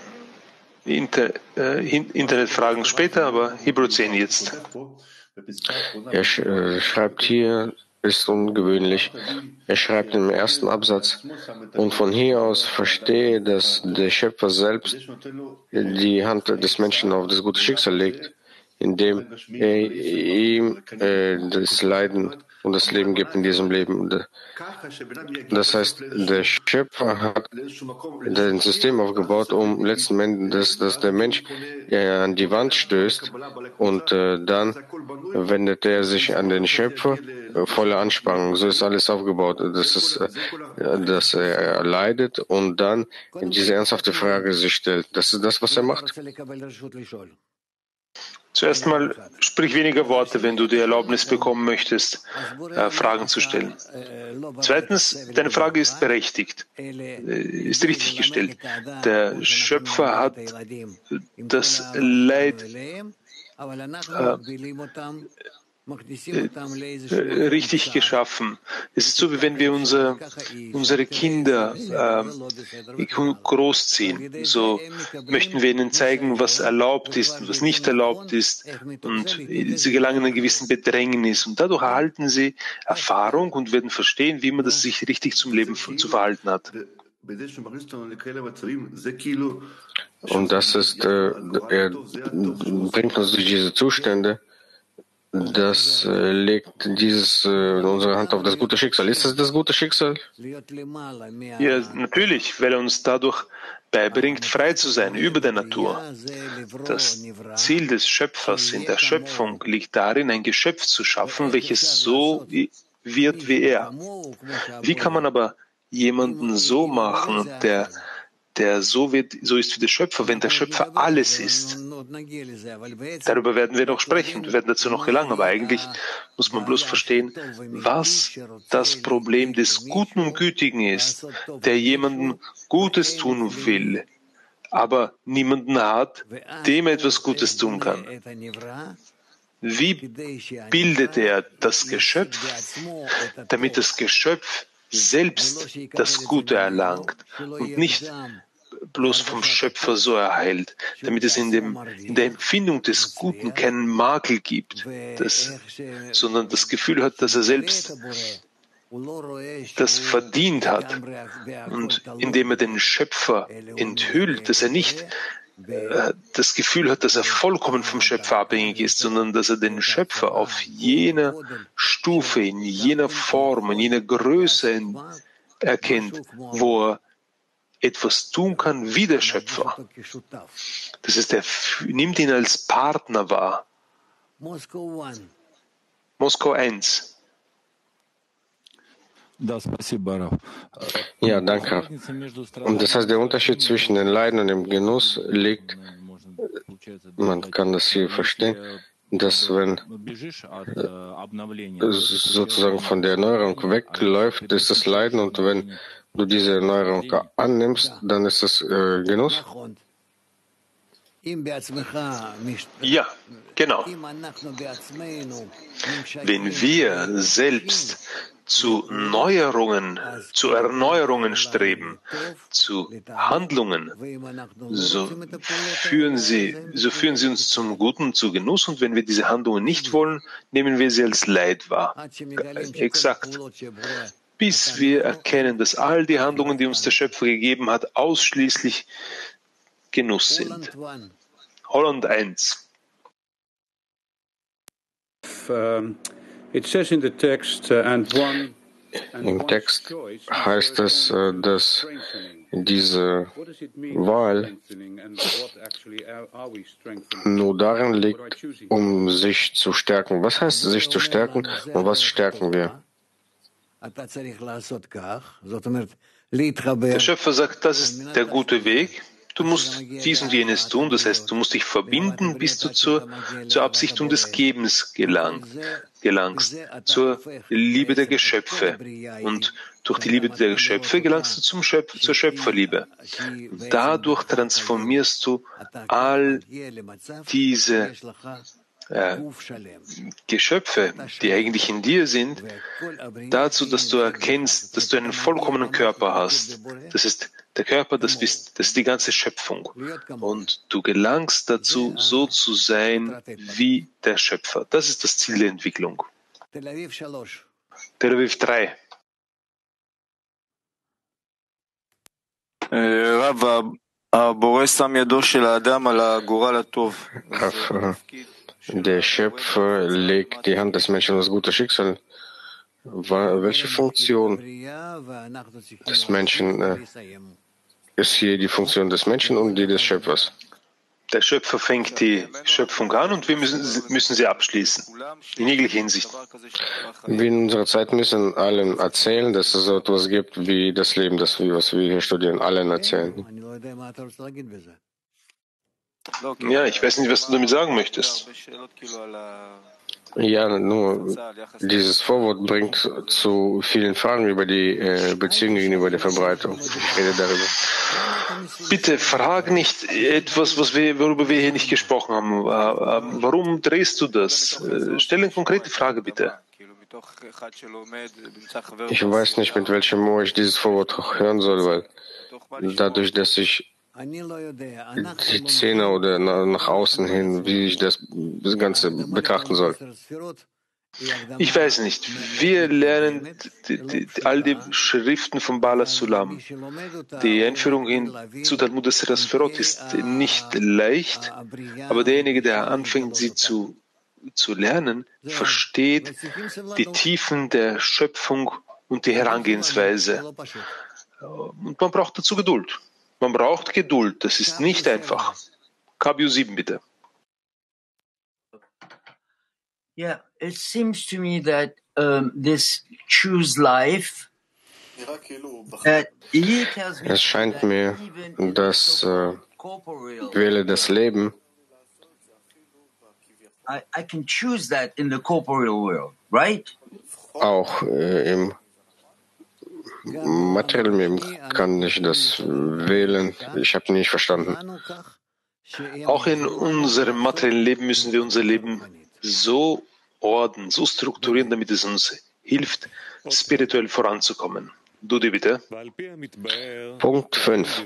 Internetfragen später, aber Hebräer 10 jetzt. Er schreibt hier, ist ungewöhnlich. Er schreibt im ersten Absatz, und von hier aus verstehe, dass der Schöpfer selbst die Hand des Menschen auf das gute Schicksal legt, indem er ihm das Leiden und das Leben gibt in diesem Leben. Das heißt, der Schöpfer hat ein System aufgebaut, um letzten Endes, dass der Mensch an die Wand stößt und dann wendet er sich an den Schöpfer voller Anspannung. So ist alles aufgebaut. Dass er leidet und dann diese ernsthafte Frage sich stellt. Das ist das, was er macht. Zuerst mal sprich weniger Worte, wenn du die Erlaubnis bekommen möchtest, Fragen zu stellen. Zweitens, deine Frage ist berechtigt, ist richtig gestellt. Der Schöpfer hat das Leid richtig geschaffen. Es ist so, wie wenn wir unsere Kinder großziehen. So möchten wir ihnen zeigen, was erlaubt ist und was nicht erlaubt ist. Und sie gelangen in einen gewissen Bedrängnis. Und dadurch erhalten sie Erfahrung und werden verstehen, wie man das sich richtig zum Leben zu verhalten hat. Und das ist, er bringt uns durch diese Zustände. Das legt dieses in unsere Hand auf das gute Schicksal. Ist das das gute Schicksal? Ja, natürlich, weil er uns dadurch beibringt, frei zu sein über der Natur. Das Ziel des Schöpfers in der Schöpfung liegt darin, ein Geschöpf zu schaffen, welches so wird wie er. Wie kann man aber jemanden so machen, der so ist wie der Schöpfer, wenn der Schöpfer alles ist? Darüber werden wir noch sprechen, wir werden dazu noch gelangen, aber eigentlich muss man bloß verstehen, was das Problem des Guten und Gütigen ist, der jemandem Gutes tun will, aber niemanden hat, dem er etwas Gutes tun kann. Wie bildet er das Geschöpf, damit das Geschöpf selbst das Gute erlangt und nicht bloß vom Schöpfer so erhält, damit es in der Empfindung des Guten keinen Makel gibt, sondern das Gefühl hat, dass er selbst das verdient hat. Und indem er den Schöpfer enthüllt, dass er nicht das Gefühl hat, dass er vollkommen vom Schöpfer abhängig ist, sondern dass er den Schöpfer auf jener Stufe, in jener Form, in jener Größe erkennt, wo er etwas tun kann wie der Schöpfer. Das heißt, er nimmt ihn als Partner wahr. Moskau 1. Ja, danke. Und das heißt, der Unterschied zwischen dem Leiden und dem Genuss liegt, man kann das hier verstehen, dass wenn sozusagen von der Erneuerung wegläuft, ist das Leiden, und wenn du diese Erneuerung annimmst, dann ist das Genuss? Ja, genau. Wenn wir selbst zu Erneuerungen streben, zu Handlungen, so führen sie uns zum Guten, zu Genuss, und wenn wir diese Handlungen nicht wollen, nehmen wir sie als Leid wahr. Exakt. Bis wir erkennen, dass all die Handlungen, die uns der Schöpfer gegeben hat, ausschließlich Genuss sind. Holland 1. Im Text heißt es, dass diese Wahl nur darin liegt, um sich zu stärken. Was heißt sich zu stärken und was stärken wir? Der Schöpfer sagt, das ist der gute Weg. Du musst dies und jenes tun, das heißt, du musst dich verbinden, bis du zur Absichtung des Gebens gelangst, zur Liebe der Geschöpfe. Und durch die Liebe der Geschöpfe gelangst du zur Schöpferliebe. Dadurch transformierst du all diese Geschöpfe, die eigentlich in dir sind, dazu, dass du erkennst, dass du einen vollkommenen Körper hast. Das ist der Körper, das ist die ganze Schöpfung. Und du gelangst dazu, so zu sein wie der Schöpfer. Das ist das Ziel der Entwicklung. Tel Aviv 3. Der Schöpfer legt die Hand des Menschen auf das gute Schicksal. Welche Funktion des Menschen ist hier die Funktion des Menschen und die des Schöpfers? Der Schöpfer fängt die Schöpfung an und wir müssen sie abschließen. In jeglicher Hinsicht. Wir in unserer Zeit müssen allen erzählen, dass es so etwas gibt wie das Leben, was wir hier studieren, allen erzählen. Ja, ich weiß nicht, was du damit sagen möchtest. Ja, nur dieses Vorwort bringt zu vielen Fragen über die Beziehung gegenüber der Verbreitung. Ich rede darüber. Bitte frag nicht etwas, worüber wir hier nicht gesprochen haben. Warum drehst du das? Stell eine konkrete Frage, bitte. Ich weiß nicht, mit welchem Ohr ich dieses Vorwort hören soll, weil dadurch, dass ich die Zähne oder nach außen hin, wie ich das Ganze betrachten soll. Ich weiß nicht. Wir lernen all die Schriften von Bala Sulam. Die Einführung zu Talmud Sferot ist nicht leicht, aber derjenige, der anfängt, sie zu lernen, versteht die Tiefen der Schöpfung und die Herangehensweise. Und man braucht dazu Geduld. Man braucht Geduld. Das ist nicht einfach. KBU 7, bitte. Yeah, it seems to me that this choose life. Es scheint mir, dass wähle das Leben. I can choose that in the corporeal world, right? Auch im materiellen Leben kann ich das wählen. Ich habe nicht verstanden. Auch in unserem materiellen Leben müssen wir unser Leben so ordnen, so strukturieren, damit es uns hilft, spirituell voranzukommen. Dudi, bitte. Punkt 5.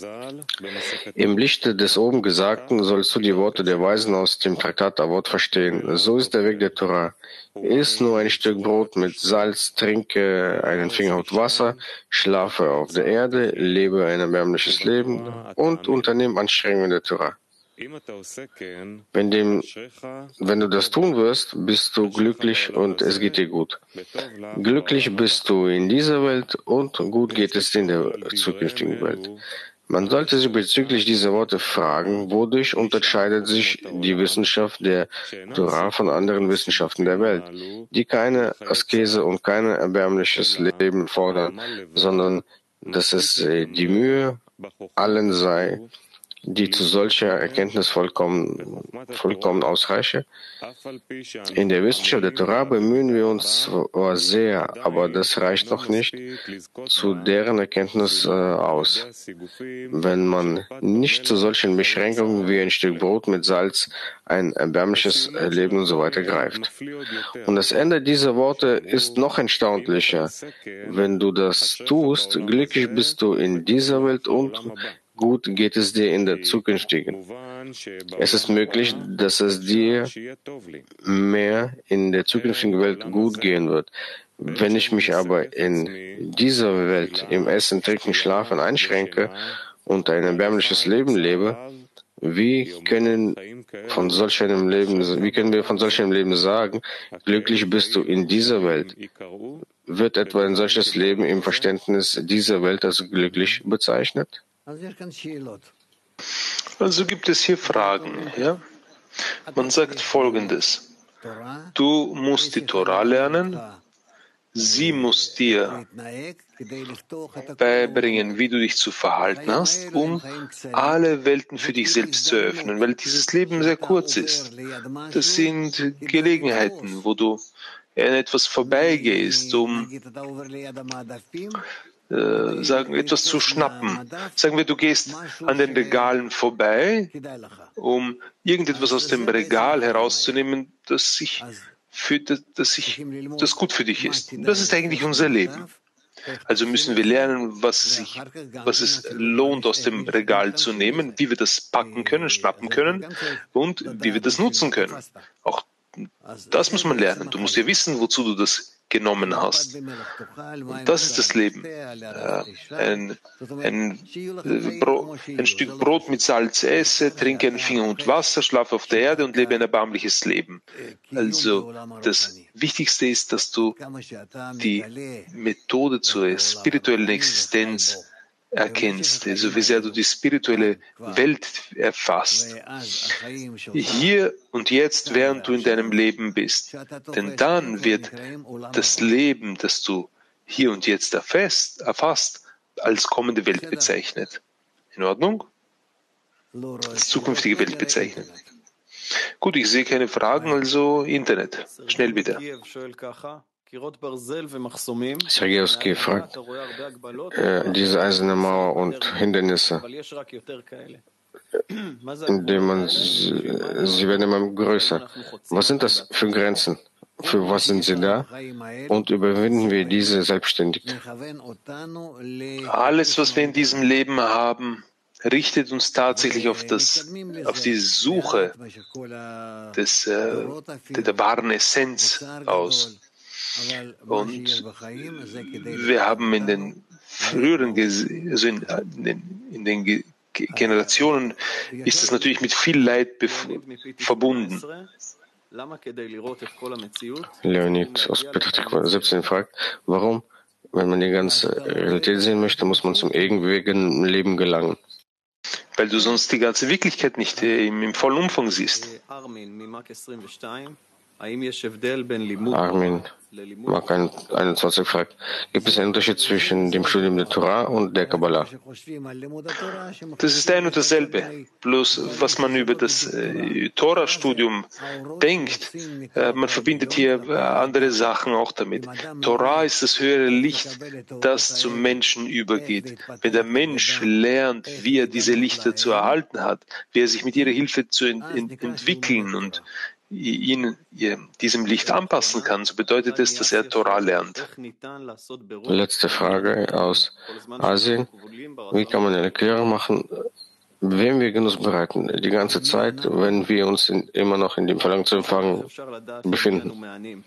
Im Lichte des oben Gesagten sollst du die Worte der Weisen aus dem Traktat Avot verstehen. So ist der Weg der Torah. Iss nur ein Stück Brot mit Salz, trinke einen Fingerhut Wasser, schlafe auf der Erde, lebe ein erbärmliches Leben und unternimm Anstrengungen der Torah. Wenn du das tun wirst, bist du glücklich und es geht dir gut. Glücklich bist du in dieser Welt und gut geht es in der zukünftigen Welt. Man sollte sich bezüglich dieser Worte fragen, wodurch unterscheidet sich die Wissenschaft der Torah von anderen Wissenschaften der Welt, die keine Askese und kein erbärmliches Leben fordern, sondern dass es die Mühe allen sei, die zu solcher Erkenntnis vollkommen ausreiche. In der Wissenschaft der Torah bemühen wir uns zwar sehr, aber das reicht noch nicht zu deren Erkenntnis aus. Wenn man nicht zu solchen Beschränkungen wie ein Stück Brot mit Salz, ein erbärmliches Leben und so weiter greift. Und das Ende dieser Worte ist noch erstaunlicher. Wenn du das tust, glücklich bist du in dieser Welt und gut geht es dir in der zukünftigen. Es ist möglich, dass es dir mehr in der zukünftigen Welt gut gehen wird. Wenn ich mich aber in dieser Welt im Essen, Trinken, Schlafen einschränke und ein erbärmliches Leben lebe, wie können wir von solch einem Leben sagen, glücklich bist du in dieser Welt? Wird etwa ein solches Leben im Verständnis dieser Welt als glücklich bezeichnet? Also gibt es hier Fragen. Ja? Man sagt Folgendes. Du musst die Torah lernen. Sie muss dir beibringen, wie du dich zu verhalten hast, um alle Welten für dich selbst zu öffnen, weil dieses Leben sehr kurz ist. Das sind Gelegenheiten, wo du an etwas vorbeigehst, um etwas zu schnappen. Sagen wir, du gehst an den Regalen vorbei, um irgendetwas aus dem Regal herauszunehmen, das gut für dich ist. Das ist eigentlich unser Leben. Also müssen wir lernen, was es lohnt, aus dem Regal zu nehmen, wie wir das packen können, schnappen können und wie wir das nutzen können. Auch das muss man lernen. Du musst ja wissen, wozu du das genommen hast. Und das ist das Leben. Ein Stück Brot mit Salz esse, trinke einen Fingerhut Wasser, schlafe auf der Erde und lebe ein erbärmliches Leben. Also das Wichtigste ist, dass du die Methode zur spirituellen Existenz erkennst, also wie sehr du die spirituelle Welt erfasst. Hier und jetzt, während du in deinem Leben bist. Denn dann wird das Leben, das du hier und jetzt erfasst, als kommende Welt bezeichnet. In Ordnung? Als zukünftige Welt bezeichnet. Gut, ich sehe keine Fragen, also Internet. Schnell bitte. Sergejewski fragt, diese eiserne Mauer und Hindernisse, indem sie werden immer größer. Was sind das für Grenzen? Für was sind sie da? Und überwinden wir diese selbstständig? Alles, was wir in diesem Leben haben, richtet uns tatsächlich auf die Suche der wahren Essenz aus. Und wir haben in den früheren, also in den Generationen, ist es natürlich mit viel Leid verbunden. Leonid aus Petr Tikva 17 fragt, warum, wenn man die ganze Realität sehen möchte, muss man zum ewigen Leben gelangen? Weil du sonst die ganze Wirklichkeit nicht im vollen Umfang siehst. Armin, Mark 21 fragt, gibt es einen Unterschied zwischen dem Studium der Torah und der Kabbalah? Das ist ein und dasselbe. Bloß, was man über das Torah-Studium denkt, man verbindet hier andere Sachen auch damit. Torah ist das höhere Licht, das zum Menschen übergeht. Wenn der Mensch lernt, wie er diese Lichter zu erhalten hat, wie er sich mit ihrer Hilfe zu entwickeln und diesem Licht anpassen kann, so bedeutet es, dass er Torah lernt. Letzte Frage aus Asien. Wie kann man eine Erklärung machen, wem wir Genuss bereiten, die ganze Zeit, wenn wir uns immer noch in dem Verlangen zu empfangen befinden?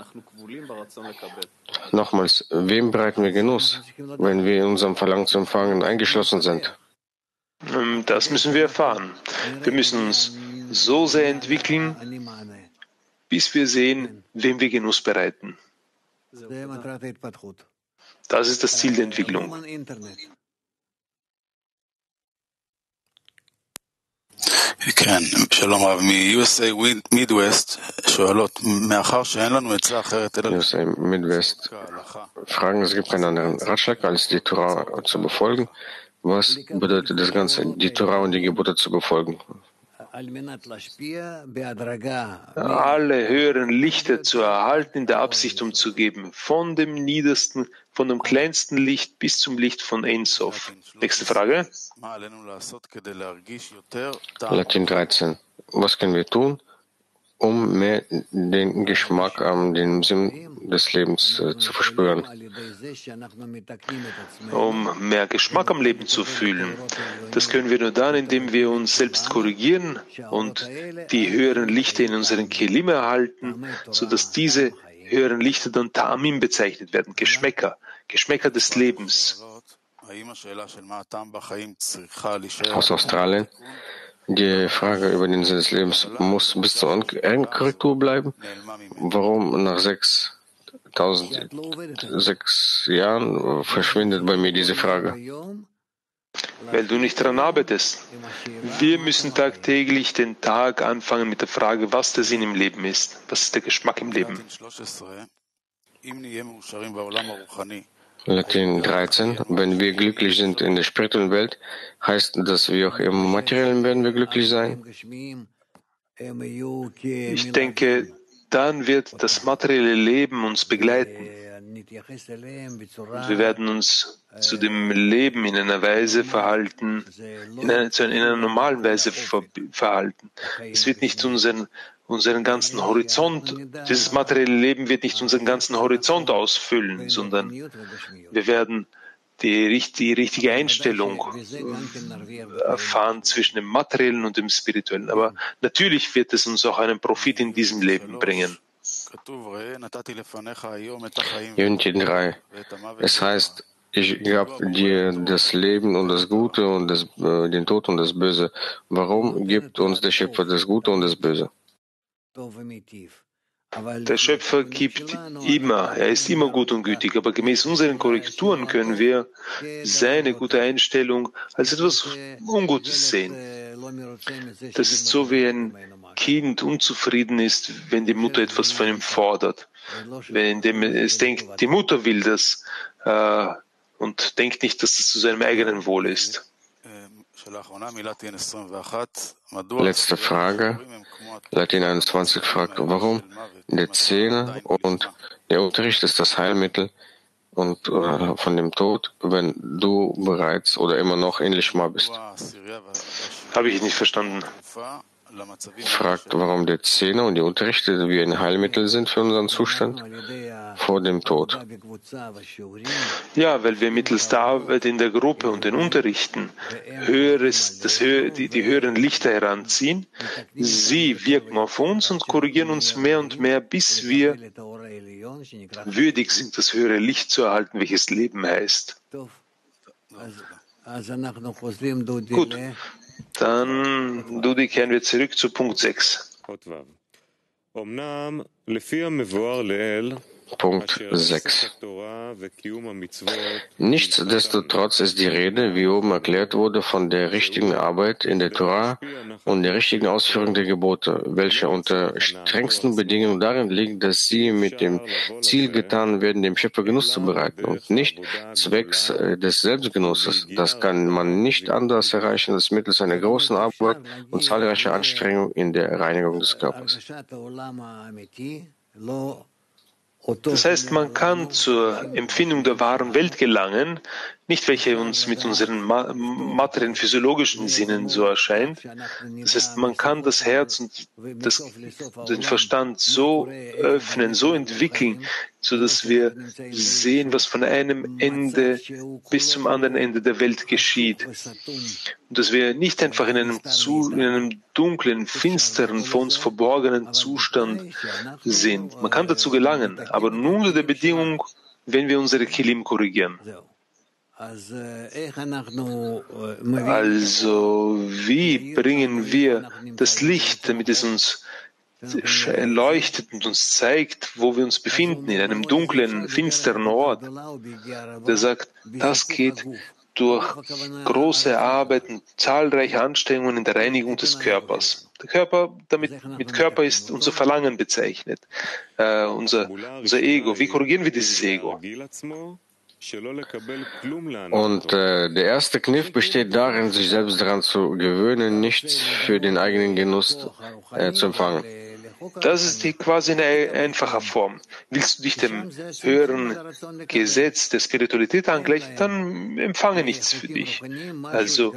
Nochmals, wem bereiten wir Genuss, wenn wir in unserem Verlangen zu empfangen eingeschlossen sind? Das müssen wir erfahren. Wir müssen uns so sehr entwickeln, bis wir sehen, wem wir Genuss bereiten. Das ist das Ziel der Entwicklung. USA Midwest fragen, es gibt keinen anderen Ratschlag, als die Torah zu befolgen. Was bedeutet das Ganze, die Torah und die Gebote zu befolgen? Alle höheren Lichter zu erhalten, in der Absicht umzugeben, von dem niedersten, von dem kleinsten Licht bis zum Licht von Ein Sof. Nächste Frage. Latin 13. Was können wir tun, um mehr den Geschmack den Sinn des Lebens zu verspüren? Um mehr Geschmack am Leben zu fühlen. Das können wir nur dann, indem wir uns selbst korrigieren und die höheren Lichter in unseren Kelim erhalten, sodass diese höheren Lichter dann Ta'amim bezeichnet werden, Geschmäcker des Lebens. Aus Australien. Die Frage über den Sinn des Lebens muss bis zur Endkorrektur bleiben. Warum nach 6 Jahren verschwindet bei mir diese Frage? Weil du nicht daran arbeitest. Wir müssen tagtäglich den Tag anfangen mit der Frage, was der Sinn im Leben ist. Was ist der Geschmack im Leben? Latin 13. Wenn wir glücklich sind in der spirituellen Welt, heißt das, wir auch im materiellen werden wir glücklich sein? Ich denke, dann wird das materielle Leben uns begleiten. Und wir werden uns zu dem Leben in einer Weise verhalten, in einer normalen Weise verhalten. Es wird nicht unseren ganzen Horizont, dieses materielle Leben wird nicht unseren ganzen Horizont ausfüllen, sondern wir werden die richtige Einstellung erfahren zwischen dem Materiellen und dem Spirituellen. Aber natürlich wird es uns auch einen Profit in diesem Leben bringen. Unity 3. Es heißt, ich gab dir das Leben und das Gute und den Tod und das Böse. Warum gibt uns der Schöpfer das Gute und das Böse? Der Schöpfer gibt immer, er ist immer gut und gütig, aber gemäß unseren Korrekturen können wir seine gute Einstellung als etwas Ungutes sehen. Das ist so, wie ein Kind unzufrieden ist, wenn die Mutter etwas von ihm fordert. Wenn es denkt, die Mutter will das und denkt nicht, dass das zu seinem eigenen Wohl ist. Letzte Frage. Latin 21 fragt, warum der Zehner und der Unterricht ist das Heilmittel und von dem Tod, wenn du bereits oder immer noch in Lishma bist. Habe ich nicht verstanden. Fragt, warum der Zehner und die Unterrichte wie ein Heilmittel sind für unseren Zustand vor dem Tod. Ja, weil wir mittels der Arbeit in der Gruppe und den Unterrichten die höheren Lichter heranziehen. Sie wirken auf uns und korrigieren uns mehr und mehr, bis wir würdig sind, das höhere Licht zu erhalten, welches Leben heißt. Gut. Dann, Dudi, kehren wir zurück zu Punkt 6. Punkt 6. Nichtsdestotrotz ist die Rede, wie oben erklärt wurde, von der richtigen Arbeit in der Torah und der richtigen Ausführung der Gebote, welche unter strengsten Bedingungen darin liegt, dass sie mit dem Ziel getan werden, dem Schöpfer Genuss zu bereiten und nicht zwecks des Selbstgenusses. Das kann man nicht anders erreichen als mittels einer großen Arbeit und zahlreicher Anstrengungen in der Reinigung des Körpers. Das heißt, man kann zur Empfindung der wahren Welt gelangen, nicht welche uns mit unseren materiellen, physiologischen Sinnen so erscheint. Das heißt, man kann das Herz und den Verstand so öffnen, so entwickeln, sodass wir sehen, was von einem Ende bis zum anderen Ende der Welt geschieht. Und dass wir nicht einfach in einem dunklen, finsteren, vor uns verborgenen Zustand sind. Man kann dazu gelangen, aber nur unter der Bedingung, wenn wir unsere Kilim korrigieren. Also, wie bringen wir das Licht, damit es uns erleuchtet und uns zeigt, wo wir uns befinden, in einem dunklen, finsteren Ort? Der sagt, das geht durch große Arbeiten, zahlreiche Anstrengungen in der Reinigung des Körpers. Der Körper, mit Körper ist unser Verlangen bezeichnet, unser Ego. Wie korrigieren wir dieses Ego? Und der erste Kniff besteht darin, sich selbst daran zu gewöhnen, nichts für den eigenen Genuss zu empfangen. Das ist quasi eine einfache Form. Willst du dich dem höheren Gesetz der Spiritualität angleichen, dann empfange nichts für dich. Also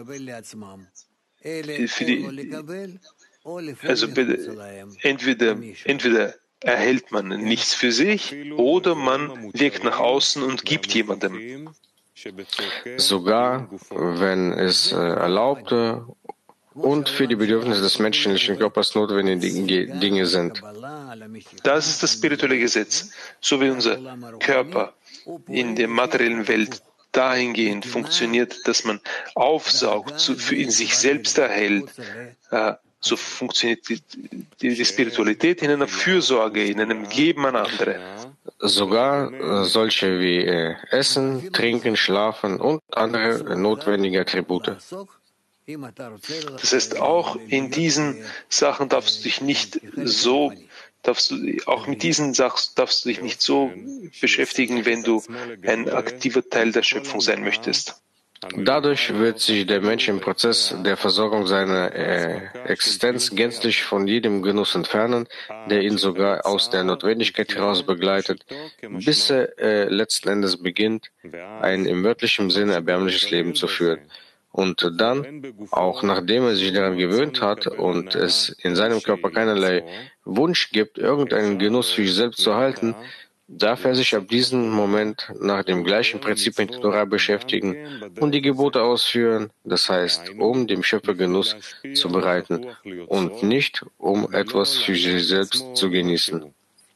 entweder erhält man nichts für sich oder man wirkt nach außen und gibt jemandem. Sogar wenn es erlaubte und für die Bedürfnisse des menschlichen Körpers notwendige Dinge sind. Das ist das spirituelle Gesetz. So wie unser Körper in der materiellen Welt dahingehend funktioniert, dass man aufsaugt, für in sich selbst erhält, so funktioniert die Spiritualität in einer Fürsorge, in einem Geben an andere. Sogar solche wie Essen, Trinken, Schlafen und andere notwendige Attribute. Das heißt, auch in diesen Sachen darfst du dich nicht so beschäftigen, wenn du ein aktiver Teil der Schöpfung sein möchtest. Dadurch wird sich der Mensch im Prozess der Versorgung seiner Existenz gänzlich von jedem Genuss entfernen, der ihn sogar aus der Notwendigkeit heraus begleitet, bis er letzten Endes beginnt, ein im wörtlichen Sinne erbärmliches Leben zu führen. Und dann, auch nachdem er sich daran gewöhnt hat und es in seinem Körper keinerlei Wunsch gibt, irgendeinen Genuss für sich selbst zu halten, darf er sich ab diesem Moment nach dem gleichen Prinzip mit der Torah beschäftigen und die Gebote ausführen, das heißt, um dem Schöpfer Genuss zu bereiten und nicht, um etwas für sich selbst zu genießen.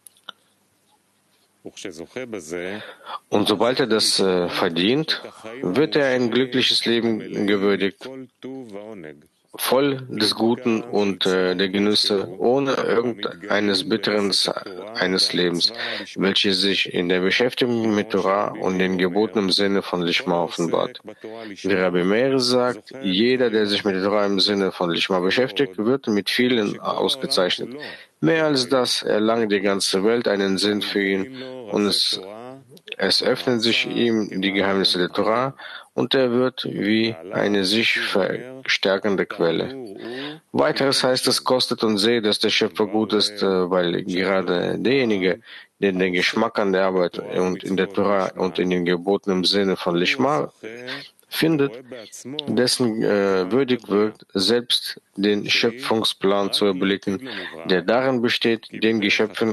Und sobald er das verdient, wird er ein glückliches Leben gewürdigt, voll des Guten und der Genüsse, ohne irgendeines Bitteren eines Lebens, welches sich in der Beschäftigung mit Torah und den Geboten im Sinne von Lishma offenbart. Wie Rabbi Meir sagt, jeder, der sich mit der Torah im Sinne von Lishma beschäftigt, wird mit vielen ausgezeichnet. Mehr als das erlangt die ganze Welt einen Sinn für ihn und es Es öffnen sich ihm die Geheimnisse der Torah und er wird wie eine sich verstärkende Quelle. Weiteres heißt, es kostet und sehe, dass der Schöpfer gut ist, weil gerade derjenige, der den Geschmack an der Arbeit und in der Torah und in den Geboten im Sinne von Lishma findet, dessen würdig wird, selbst den Schöpfungsplan zu erblicken, der darin besteht, die Geschöpfe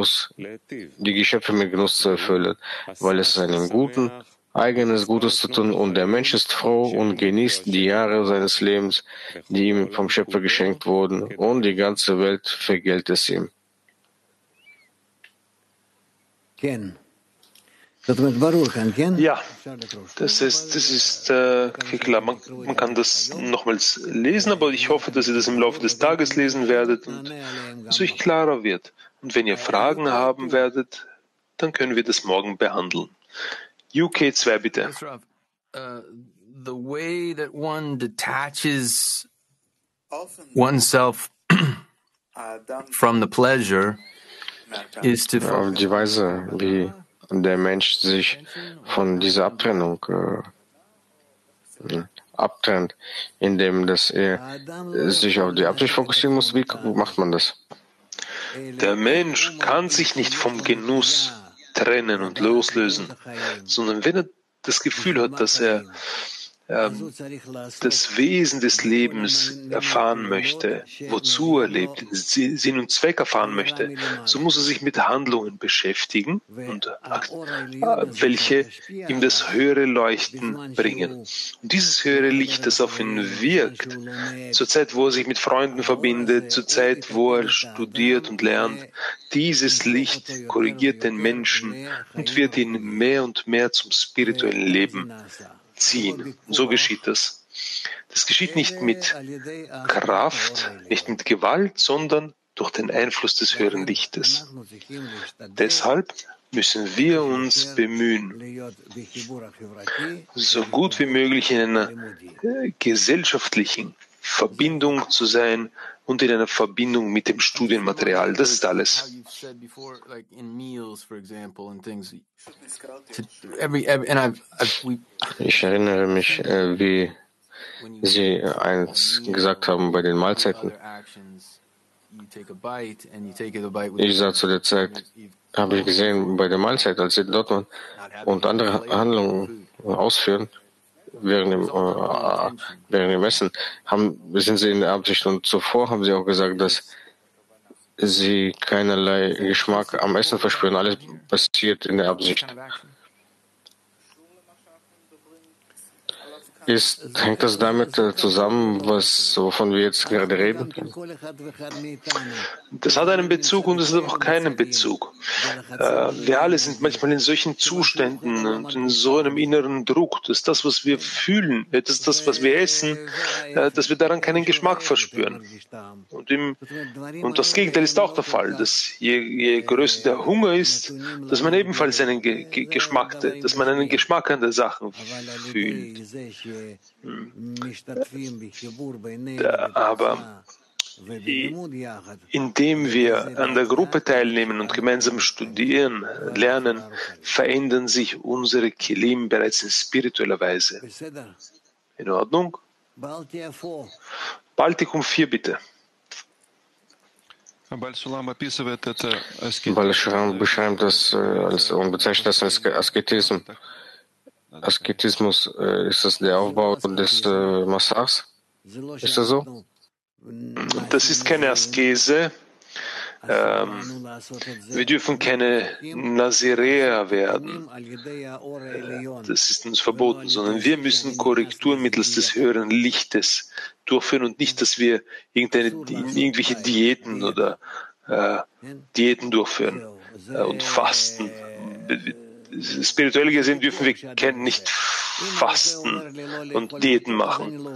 mit Genuss zu erfüllen, weil es seinen guten, eigenes Gutes zu tun, und der Mensch ist froh und genießt die Jahre seines Lebens, die ihm vom Schöpfer geschenkt wurden, und die ganze Welt vergällt es ihm. Ja, das ist klar. Man kann das nochmals lesen, aber ich hoffe, dass ihr das im Laufe des Tages lesen werdet und es euch klarer wird. Und wenn ihr Fragen haben werdet, dann können wir das morgen behandeln. UK 2, bitte. The way that one detaches oneself from the pleasure is to Die Weise, wie der Mensch sich von dieser Abtrennung abtrennt, indem dass er sich auf die Absicht fokussieren muss. Wie macht man das? Der Mensch kann sich nicht vom Genuss trennen und loslösen, sondern wenn er das Gefühl hat, dass er das Wesen des Lebens erfahren möchte, wozu er lebt, den Sinn und Zweck erfahren möchte, so muss er sich mit Handlungen beschäftigen, und welche ihm das höhere Leuchten bringen. Und dieses höhere Licht, das auf ihn wirkt, zur Zeit, wo er sich mit Freunden verbindet, zur Zeit, wo er studiert und lernt, dieses Licht korrigiert den Menschen und wird ihn mehr und mehr zum spirituellen Leben ziehen. Und so geschieht das. Das geschieht nicht mit Kraft, nicht mit Gewalt, sondern durch den Einfluss des höheren Lichtes. Deshalb müssen wir uns bemühen, so gut wie möglich in einer gesellschaftlichen Verbindung zu sein und in einer Verbindung mit dem Studienmaterial. Das ist alles. Ich erinnere mich, wie Sie eins gesagt haben bei den Mahlzeiten. Ich sah zu der Zeit, habe ich gesehen, bei der Mahlzeit, als Sie dort waren und andere Handlungen ausführen, während dem Essen, sind Sie in der Absicht, und zuvor haben Sie auch gesagt, dass Sie keinerlei Geschmack am Essen verspüren. Alles passiert in der Absicht. Hängt das damit zusammen, wovon wir jetzt gerade reden? Das hat einen Bezug und es hat auch keinen Bezug. Wir alle sind manchmal in solchen Zuständen und in so einem inneren Druck, dass das, was wir fühlen, das, was wir essen, dass wir daran keinen Geschmack verspüren. Und das Gegenteil ist auch der Fall, dass je größer der Hunger ist, dass man ebenfalls einen Geschmack an der Sachen fühlt. Aber indem wir an der Gruppe teilnehmen und gemeinsam studieren, lernen, verändern sich unsere Kelim bereits in spiritueller Weise. In Ordnung? Baltikum 4, bitte. Baal Shulam beschreibt das und bezeichnet das als Asketismus. Asketismus, ist das der Aufbau des Massachs? Ist das so? Das ist keine Askese. Wir dürfen keine Naziräer werden. Das ist uns verboten, sondern wir müssen Korrekturen mittels des höheren Lichtes durchführen und nicht, dass wir irgendwelche Diäten oder Diäten durchführen und fasten. Spirituell gesehen dürfen wir nicht fasten und Diäten machen.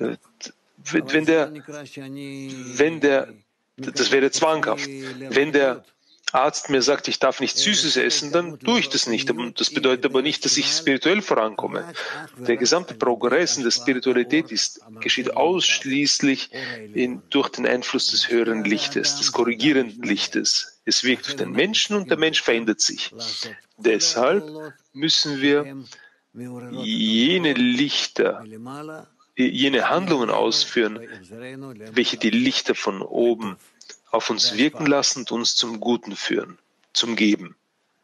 Das wäre zwanghaft. Wenn der Arzt mir sagt, ich darf nicht Süßes essen, dann tue ich das nicht. Das bedeutet aber nicht, dass ich spirituell vorankomme. Der gesamte Progress in der Spiritualität geschieht ausschließlich durch den Einfluss des höheren Lichtes, des korrigierenden Lichtes. Es wirkt auf den Menschen und der Mensch verändert sich. Deshalb müssen wir jene Lichter, jene Handlungen ausführen, welche die Lichter von oben auf uns wirken lassen und uns zum Guten führen, zum Geben.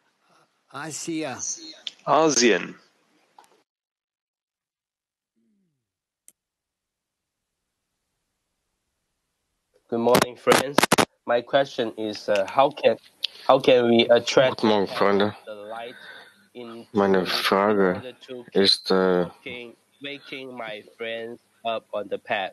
Asien. Good morning, friends. My question is, how can we attract Guten Morgen, Freunde. the light Meine Frage ist, waking my friends up on the path?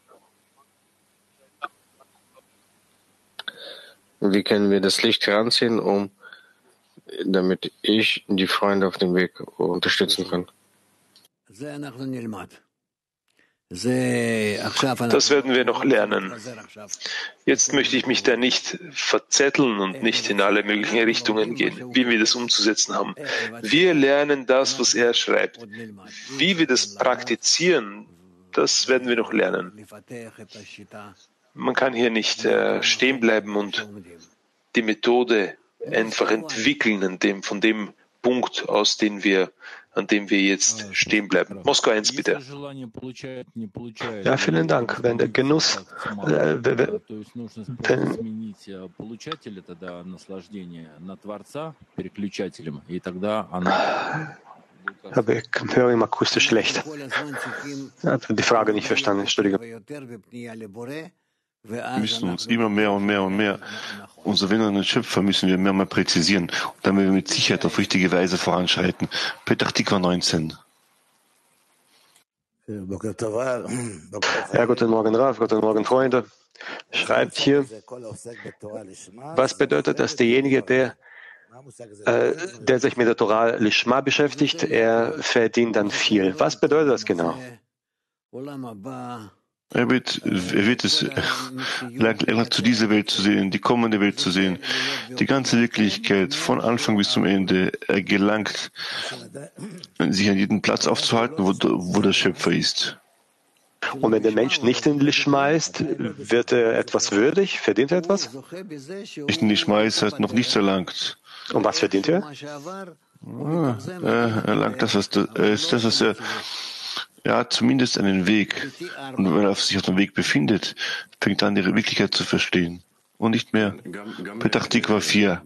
wie können wir das Licht heranziehen, damit ich die Freunde auf dem Weg unterstützen kann? Das werden wir noch lernen. Jetzt möchte ich mich da nicht verzetteln und nicht in alle möglichen Richtungen gehen, wie wir das umzusetzen haben. Wir lernen das, was er schreibt. Wie wir das praktizieren, das werden wir noch lernen. Man kann hier nicht stehen bleiben und die Methode einfach entwickeln von dem Punkt aus, an dem wir jetzt stehen bleiben. Moskau 1, bitte. Ja, vielen Dank. Wenn der Genuss, aber ich höre ihn akustisch schlecht. Ich habe die Frage nicht verstanden, Entschuldigung. Wir müssen uns immer mehr und mehr und mehr unser Wenn und den Schöpfer müssen wir mehr und mehr präzisieren. Und dann werden wir mit Sicherheit auf richtige Weise voranschreiten. Petach Tikva 19. Ja, guten Morgen, Rav, guten Morgen, Freunde. Schreibt hier, was bedeutet das derjenige, der sich mit der Torah Lishma beschäftigt, er verdient dann viel. Was bedeutet das genau? Er wird es lernen, zu dieser Welt zu sehen, die kommende Welt zu sehen, die ganze Wirklichkeit von Anfang bis zum Ende. Er gelangt, sich an jedem Platz aufzuhalten, wo der Schöpfer ist. Und wenn der Mensch nicht in Lishma ist, wird er etwas würdig? Verdient er etwas? Nicht in Lishma ist, hat noch nichts erlangt. Und was verdient er? Er erlangt das, was er er hat zumindest einen Weg. Und wenn er sich auf dem Weg befindet, fängt er an, ihre Wirklichkeit zu verstehen. Und nicht mehr. Petach Tikva 4.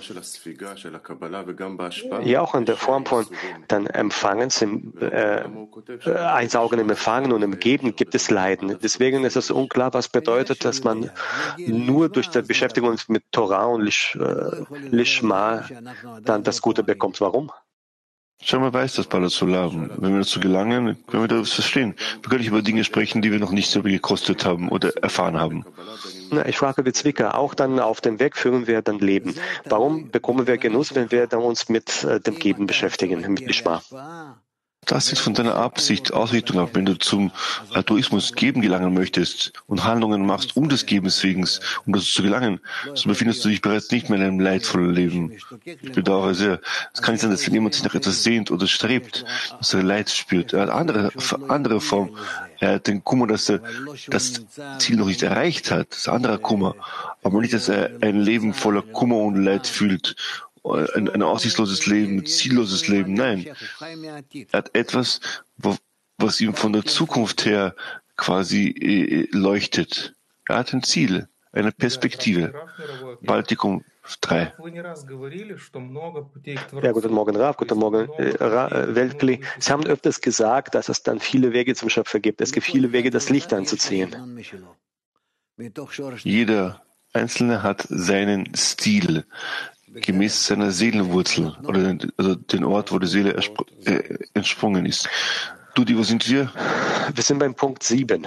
Ja, auch in der Form von dann Empfangens, Einsaugen im Empfangen und im Geben gibt es Leiden. Deswegen ist es unklar, was bedeutet, dass man nur durch die Beschäftigung mit Torah und Lishma dann das Gute bekommt. Warum? Scheinbar weiß das Palazzulam. Wenn wir dazu gelangen, können wir das verstehen. Wir können nicht über Dinge sprechen, die wir noch nicht so gekostet haben oder erfahren haben. Na, ich frage wie Zwicker, auch dann auf dem Weg führen wir dann Leben. Warum bekommen wir Genuss, wenn wir dann uns mit dem Geben beschäftigen, mit Lishma? Das ist von deiner Absicht, Ausrichtung ab. Wenn du zum Altruismus Geben gelangen möchtest und Handlungen machst des Gebens wegen, um das zu gelangen, so befindest du dich bereits nicht mehr in einem leidvollen Leben. Ich bedauere sehr. Es kann nicht sein, dass wenn jemand sich nach etwas sehnt oder strebt, dass er Leid spürt. Er hat andere Form. Er hat den Kummer, dass er das Ziel noch nicht erreicht hat. Das ist anderer Kummer. Aber nicht, dass er ein Leben voller Kummer und Leid fühlt. Ein aussichtsloses Leben, zielloses Leben. Nein, er hat etwas, was ihm von der Zukunft her quasi leuchtet. Er hat ein Ziel, eine Perspektive. Baltikum 3. Ja, guten Morgen, Rav, guten Morgen, Weltkli. Sie haben öfters gesagt, dass es dann viele Wege zum Schöpfer gibt. Es gibt viele Wege, das Licht anzuziehen. Jeder Einzelne hat seinen Stil. Gemäß seiner Seelenwurzel oder den Ort, wo die Seele entsprungen ist. Dudi, wo sind wir? Wir sind beim Punkt 7.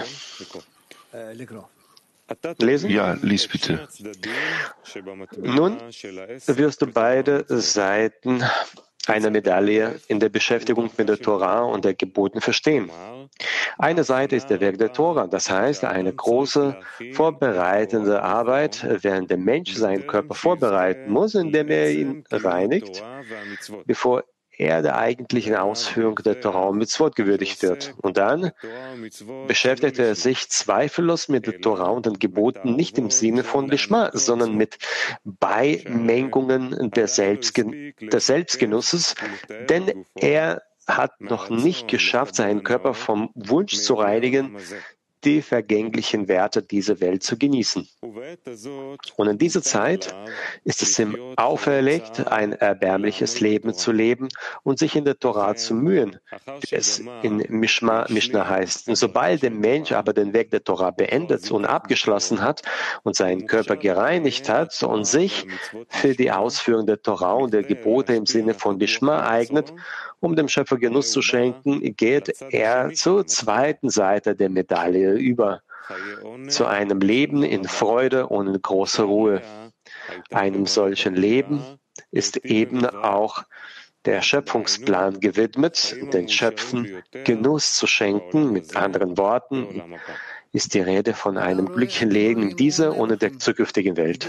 Lesen? Ja, lies bitte. Nun wirst du beide Seiten einer Medaille in der Beschäftigung mit der Torah und der Geboten verstehen. Eine Seite ist der Werk der Torah, das heißt eine große vorbereitende Arbeit, während der Mensch seinen Körper vorbereiten muss, indem er ihn reinigt, bevor er der eigentlichen Ausführung der Torah und Mitzvot gewürdigt wird. Und dann beschäftigt er sich zweifellos mit der Torah und den Geboten nicht im Sinne von Lishma, sondern mit Beimengungen des Selbstgenusses, denn er hat noch nicht geschafft, seinen Körper vom Wunsch zu reinigen, die vergänglichen Werte dieser Welt zu genießen. Und in dieser Zeit ist es ihm auferlegt, ein erbärmliches Leben zu leben und sich in der Torah zu mühen, wie es in Mishnah heißt. Und sobald der Mensch aber den Weg der Torah beendet und abgeschlossen hat und seinen Körper gereinigt hat und sich für die Ausführung der Torah und der Gebote im Sinne von Lishma eignet, um dem Schöpfer Genuss zu schenken, geht er zur zweiten Seite der Medaille über, zu einem Leben in Freude und in großer Ruhe. Einem solchen Leben ist eben auch der Schöpfungsplan gewidmet, den Schöpfen Genuss zu schenken. Mit anderen Worten ist die Rede von einem glücklichen Leben in dieser und in der zukünftigen Welt.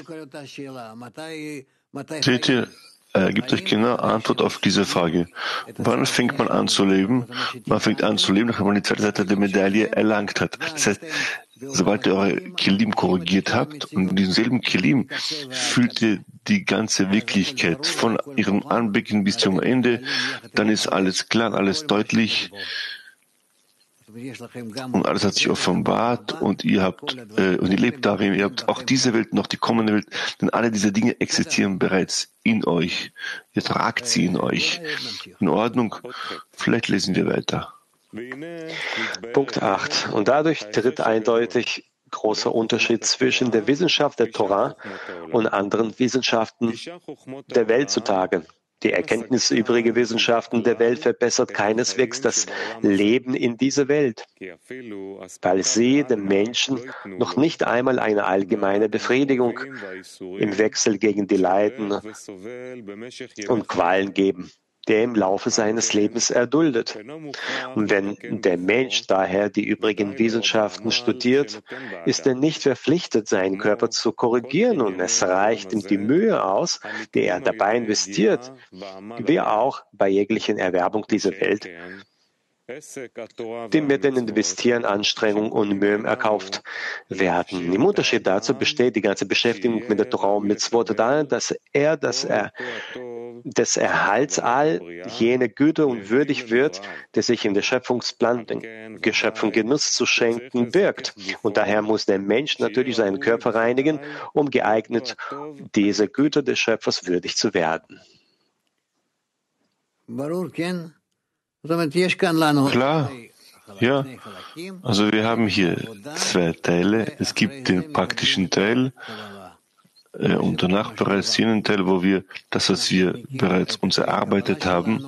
Seht ihr, er gibt euch genau Antwort auf diese Frage. Wann fängt man an zu leben? Man fängt an zu leben, nachdem man die zweite Seite der Medaille erlangt hat. Das heißt, sobald ihr eure Kelim korrigiert habt und in diesem selben Kelim fühlt ihr die ganze Wirklichkeit von ihrem Anbeginn bis zum Ende, dann ist alles klar, alles deutlich. Und alles hat sich offenbart und ihr lebt darin, ihr habt auch diese Welt, noch die kommende Welt, denn alle diese Dinge existieren bereits in euch. Ihr tragt sie in euch. In Ordnung? Vielleicht lesen wir weiter. Punkt 8. Und dadurch tritt eindeutig großer Unterschied zwischen der Wissenschaft der Torah und anderen Wissenschaften der Welt zutage. Die Erkenntnis übriger Wissenschaften der Welt verbessert keineswegs das Leben in dieser Welt, weil sie dem Menschen noch nicht einmal eine allgemeine Befriedigung im Wechsel gegen die Leiden und Qualen geben, die er im Laufe seines Lebens erduldet. Und wenn der Mensch daher die übrigen Wissenschaften studiert, ist er nicht verpflichtet, seinen Körper zu korrigieren, und es reicht ihm die Mühe aus, die er dabei investiert, wie auch bei jeglichen Erwerbung dieser Welt, die mit den Investieren, Anstrengungen und Mühen erkauft werden. Im Unterschied dazu besteht die ganze Beschäftigung mit der Torah und Mitzvot darin, dass er des Erhalts all jene Güter und würdig wird, der sich in der Schöpfungsplan den Geschöpfen Genuss zu schenken birgt. Und daher muss der Mensch natürlich seinen Körper reinigen, um geeignet, diese Güter des Schöpfers würdig zu werden. Klar, ja. Also wir haben hier zwei Teile. Es gibt den praktischen Teil und danach bereits jenen Teil, wo wir das, was wir bereits uns erarbeitet haben,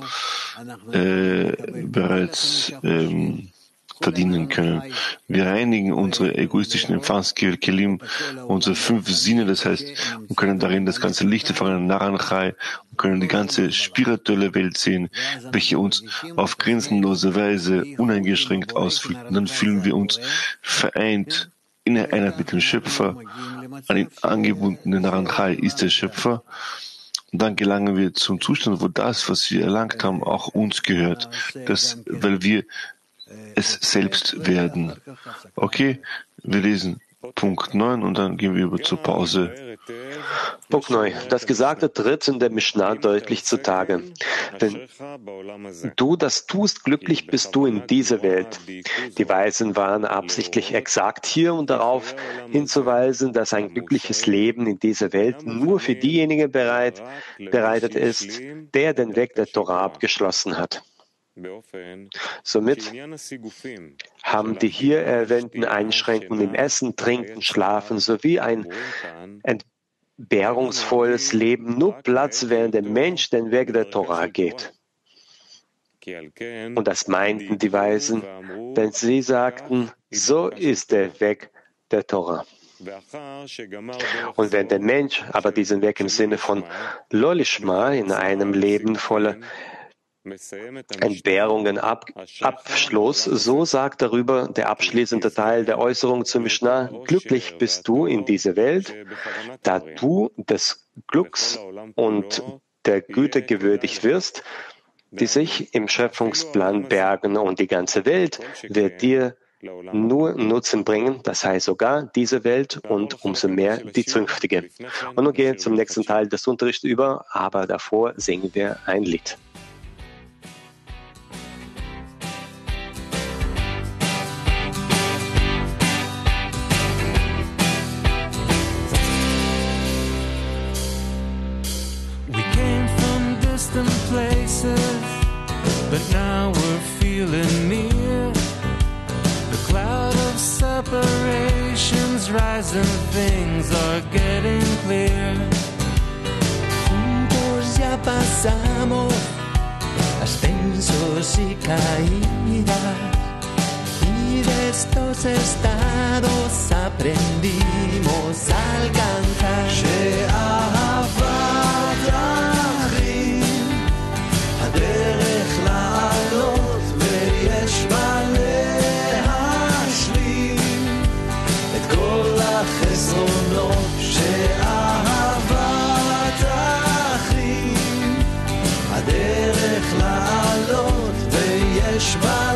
bereits verdienen können. Wir reinigen unsere egoistischen Empfangskelim, unsere 5 Sinne, das heißt, wir können darin das ganze Licht von Naranchai und können die ganze spirituelle Welt sehen, welche uns auf grenzenlose Weise uneingeschränkt ausfüllt. Und dann fühlen wir uns vereint in der Einheit mit dem Schöpfer. An den angebundenen Naranchai ist der Schöpfer. Und dann gelangen wir zum Zustand, wo das, was wir erlangt haben, auch uns gehört. Weil wir es selbst werden. Okay, wir lesen Punkt 9 und dann gehen wir über zur Pause. Punkt 9. Das Gesagte tritt in der Mishnah deutlich zutage. Wenn du das tust, glücklich bist du in dieser Welt. Die Weisen waren absichtlich exakt hier, um darauf hinzuweisen, dass ein glückliches Leben in dieser Welt nur für diejenigen bereitet ist, der den Weg der Torah abgeschlossen hat. Somit haben die hier erwähnten Einschränkungen im Essen, Trinken, Schlafen sowie ein entbehrungsvolles Leben nur Platz, während der Mensch den Weg der Torah geht. Und das meinten die Weisen, denn sie sagten, so ist der Weg der Torah. Und wenn der Mensch aber diesen Weg im Sinne von Lolishma in einem Leben voller Entbehrungen abschloss, so sagt darüber der abschließende Teil der Äußerung zur Mishnah, glücklich bist du in dieser Welt, da du des Glücks und der Güte gewürdigt wirst, die sich im Schöpfungsplan bergen, und die ganze Welt wird dir nur Nutzen bringen, das heißt sogar diese Welt und umso mehr die zukünftige. Und nun gehen wir zum nächsten Teil des Unterrichts über, aber davor singen wir ein Lied. We came from distant places, but now we're feeling near. The cloud of separations rising, things are getting clear. Juntos ya pasamos ascensos y caídas, y de estos estados aprendimos a cantar. שאהבת אחים הדרך לעלות ויש בה להשלים את כל החסרונות. שאהבת אחים הדרך לעלות ויש בה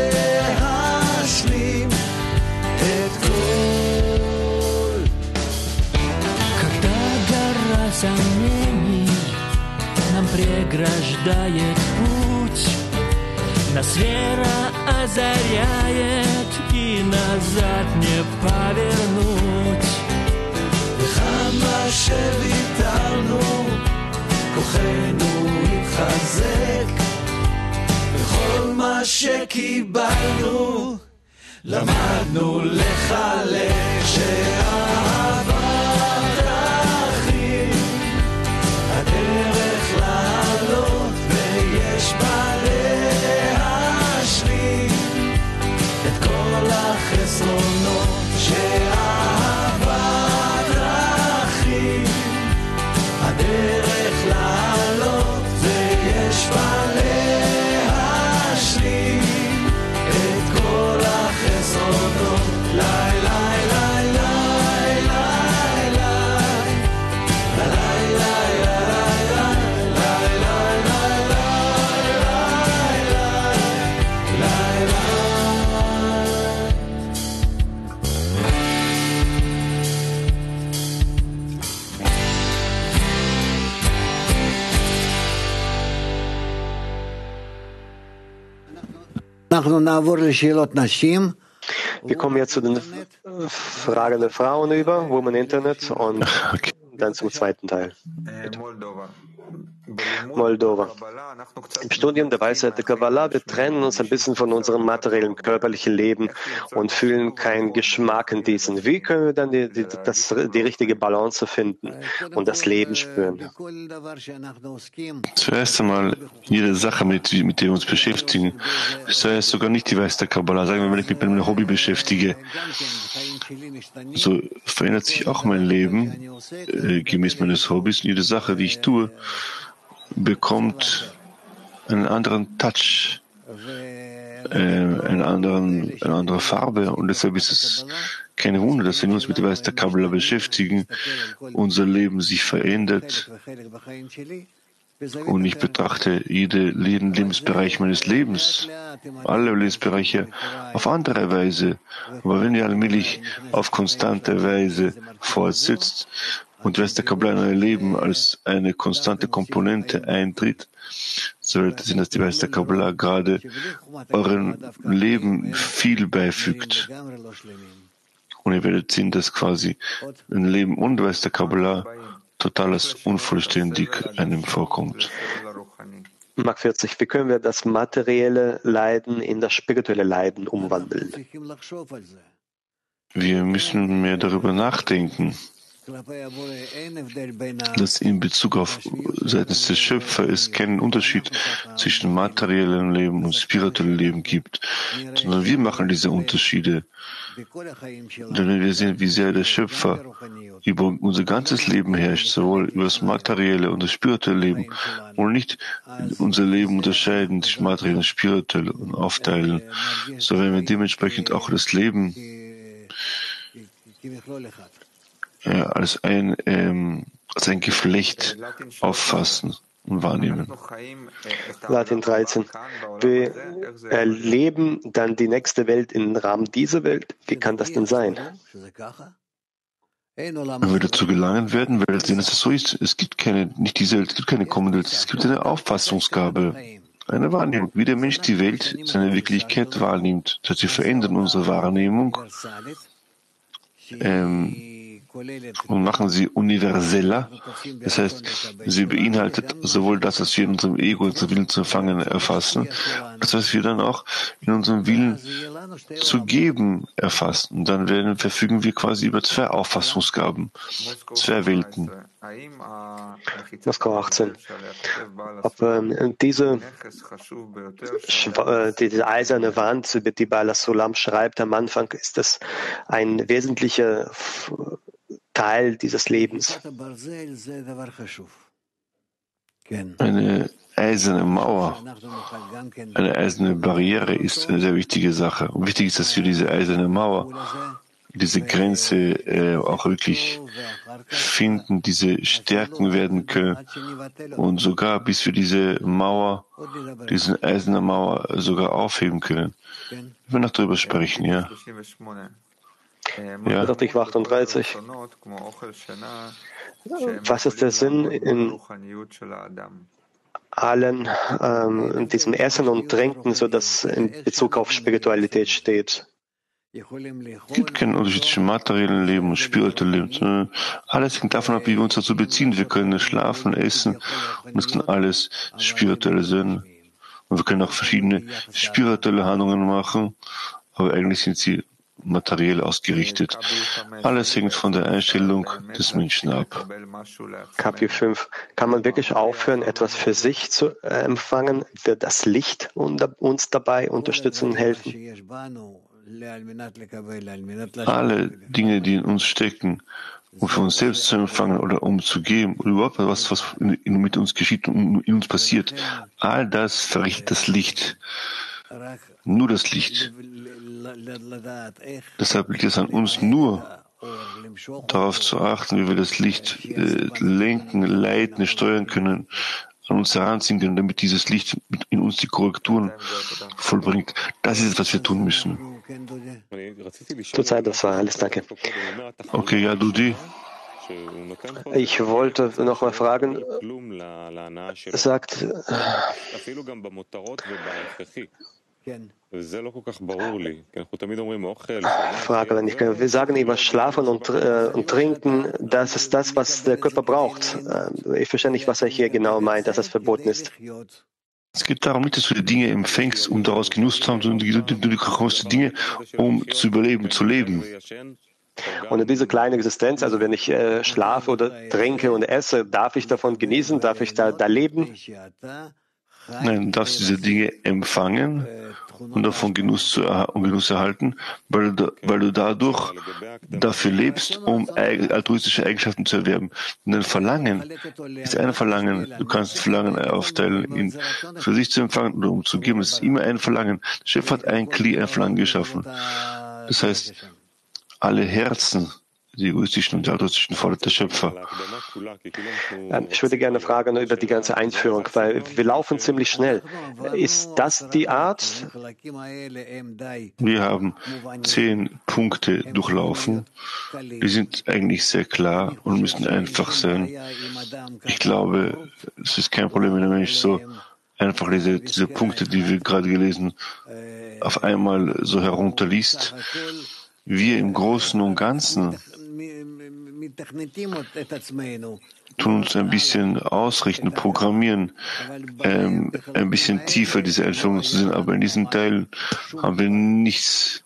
להשלים את כל. Когда гора сомнений нам преграждает путь, нас вера озаряет и назад не повернуть. וכמה שוויתרנו כוחנו התחזק, וכל מה שקיבלנו למדנו לחלק. שאהבת אחים הדרך לעלות ויש בה להשלים את כל החסרונות. שאהבת אחים הדרך לעלות ויש בה להשלים את כל החסרונות. לי לי לי לי לי Wir kommen jetzt zu den Fragen der Frauen über, Women Internet, und dann zum zweiten Teil. Bitte. Moldova. Im Studium der Weisheit der Kabbalah, wir trennen uns ein bisschen von unserem materiellen körperlichen Leben und fühlen keinen Geschmack in diesen. Wie können wir dann die richtige Balance finden und das Leben spüren? Zuerst einmal, jede Sache, mit der wir uns beschäftigen, sei es sogar nicht die Weisheit der Kabbalah. Sagen wir, wenn ich mich mit meinem Hobby beschäftige, so verändert sich auch mein Leben gemäß meines Hobbys. Und jede Sache, die ich tue, bekommt einen anderen Touch, eine andere Farbe. Und deshalb ist es kein Wunder, dass wenn wir uns mit der Weisheit der Kabbalah beschäftigen, unser Leben sich verändert. Und ich betrachte jeden Lebensbereich meines Lebens, alle Lebensbereiche auf andere Weise. Aber wenn ihr allmählich auf konstante Weise fortsetzt und Weisheit der Kabbalah in euer Leben als eine konstante Komponente eintritt, so wird es sehen, dass die Weisheit der Kabbalah gerade eurem Leben viel beifügt. Und ihr werdet sehen, dass quasi ein Leben ohne Weisheit der Kabbalah total als unvollständig einem vorkommt. Mark 40. Wie können wir das materielle Leiden in das spirituelle Leiden umwandeln? Wir müssen mehr darüber nachdenken, dass in Bezug auf seitens des Schöpfers es keinen Unterschied zwischen materiellem Leben und spirituellem Leben gibt, sondern wir machen diese Unterschiede. Denn wenn wir sehen, wie sehr der Schöpfer über unser ganzes Leben herrscht, sowohl über das materielle und das spirituelle Leben, und nicht unser Leben unterscheiden zwischen materiell und spirituell und aufteilen, so werden wir dementsprechend auch das Leben als ein Geflecht auffassen und wahrnehmen. Latin 13. Wir erleben dann die nächste Welt im Rahmen dieser Welt. Wie kann das denn sein? Wenn wir dazu gelangen werden, werdet ihr sehen, dass es so ist. Es gibt nicht diese Welt, es gibt keine kommende Welt, es gibt eine Auffassungsgabe, eine Wahrnehmung, wie der Mensch die Welt, seine Wirklichkeit wahrnimmt. Das heißt, wir verändern unsere Wahrnehmung und machen sie universeller. Das heißt, sie beinhaltet sowohl das, was wir in unserem Ego, in unserem Willen zu empfangen, erfassen, als was wir dann auch in unserem Willen zu geben erfassen. Und dann verfügen wir quasi über zwei Auffassungsgaben, zwei Welten. Moskau 18. Ob diese eiserne Wand, über die Bala Sulam schreibt am Anfang, ist das ein wesentlicher Teil dieses Lebens. Eine eiserne Mauer, eine eiserne Barriere ist eine sehr wichtige Sache. Und wichtig ist, dass wir diese eiserne Mauer, diese Grenze auch wirklich finden, diese stärken werden können und sogar bis wir diese Mauer, diese eiserne Mauer sogar aufheben können. Wir werden noch darüber sprechen, ja. Ja. 38. Was ist der Sinn in allen in diesem Essen und Trinken, so dass in Bezug auf Spiritualität steht? Es gibt keinen Unterschied zwischen materiellen Leben und spirituellem Leben. Alles hängt davon ab, wie wir uns dazu beziehen. Wir können schlafen, essen und es kann alles spirituell sein. Und wir können auch verschiedene spirituelle Handlungen machen, aber eigentlich sind sie materiell ausgerichtet. Alles hängt von der Einstellung des Menschen ab. Kapitel 5. Kann man wirklich aufhören, etwas für sich zu empfangen? Wird das Licht uns dabei unterstützen und helfen? Alle Dinge, die in uns stecken, um für uns selbst zu empfangen oder um zu geben, oder überhaupt was mit uns geschieht und in uns passiert, all das verrichtet das Licht. Nur das Licht. Deshalb liegt es an uns nur, darauf zu achten, wie wir das Licht lenken, leiten, steuern können, an uns heranziehen können, damit dieses Licht in uns die Korrekturen vollbringt. Das ist es, was wir tun müssen. Zurzeit, das war alles, danke. Okay, ja, Dudi. Ich wollte noch mal fragen, sagt, Frage, wenn ich kann. Wir sagen über Schlafen und Trinken, das ist das, was der Körper braucht. Ich verstehe nicht, was er hier genau meint, dass das verboten ist. Es geht darum nicht, dass du die Dinge empfängst, um daraus Genuss zu haben, sondern du bekommst die Dinge, um zu überleben, zu leben. Und in diese kleine Existenz, also wenn ich schlafe oder trinke und esse, darf ich davon genießen? Darf ich da leben? Nein, du darfst diese Dinge empfangen und davon Genuss erhalten, weil du dadurch dafür lebst, um altruistische Eigenschaften zu erwerben. Und ein Verlangen ist ein Verlangen. Du kannst Verlangen aufteilen, ihn für sich zu empfangen oder um zu geben. Es ist immer ein Verlangen. Der Schöpfer hat ein Verlangen geschaffen. Das heißt, alle Herzen, die egoistischen und altruistischen, fordert der Schöpfer. Ich würde gerne fragen über die ganze Einführung, weil wir laufen ziemlich schnell. Ist das die Art? Wir haben 10 Punkte durchlaufen. Die sind eigentlich sehr klar und müssen einfach sein. Ich glaube, es ist kein Problem, wenn der Mensch so einfach diese Punkte, die wir gerade gelesen, auf einmal so herunterliest. Wir im Großen und Ganzen tun uns ein bisschen ausrichten, programmieren, ein bisschen tiefer diese Einführungen zu sehen, aber in diesen Teilen haben wir nichts,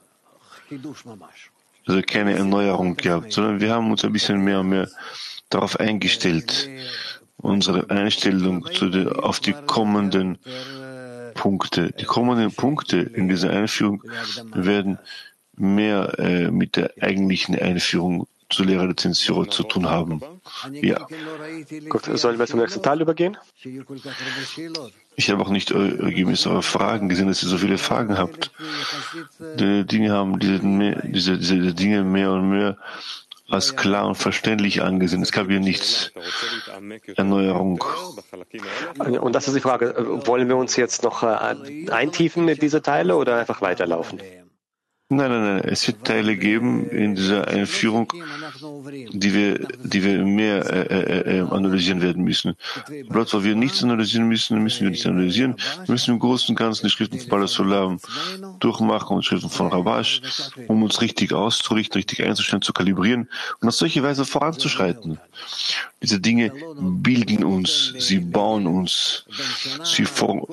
also keine Erneuerung gehabt, sondern wir haben uns ein bisschen mehr und mehr darauf eingestellt, unsere Einstellung auf die kommenden Punkte. Die kommenden Punkte in dieser Einführung werden mehr mit der eigentlichen Einführung zur Lehre der Zension zu tun haben. Ja. Gut, sollen wir zum nächsten Teil übergehen? Ich habe auch nicht gemäß eure Fragen gesehen, dass ihr so viele Fragen habt. Die Dinge haben diese Dinge mehr und mehr als klar und verständlich angesehen. Es gab hier nichts Erneuerung. Und das ist die Frage, wollen wir uns jetzt noch eintiefen in diese Teile oder einfach weiterlaufen? Nein. Es wird Teile geben in dieser Einführung, die wir mehr analysieren werden müssen. Dort, wo wir nichts analysieren müssen, müssen wir nicht analysieren. Wir müssen im Großen und Ganzen die Schriften von Balas Olam durchmachen und Schriften von Rabash, um uns richtig auszurichten, richtig einzustellen, zu kalibrieren und auf solche Weise voranzuschreiten. Diese Dinge bilden uns, sie bauen uns, sie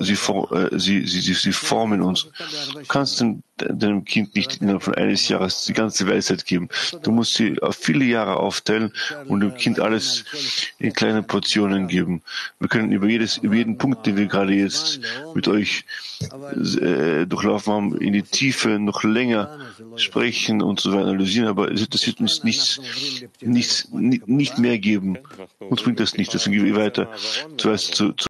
formen uns. Du kannst deinem Kind nicht innerhalb von eines Jahres die ganze Weisheit geben. Du musst sie auf viele Jahre aufteilen und dem Kind alles in kleinen Portionen geben. Wir können über jeden Punkt, den wir gerade jetzt mit euch durchlaufen haben, in die Tiefe noch länger sprechen und so weiter analysieren, aber das wird uns nicht mehr geben. Uns bringt das nicht. Deswegen gehen wir weiter zuerst zu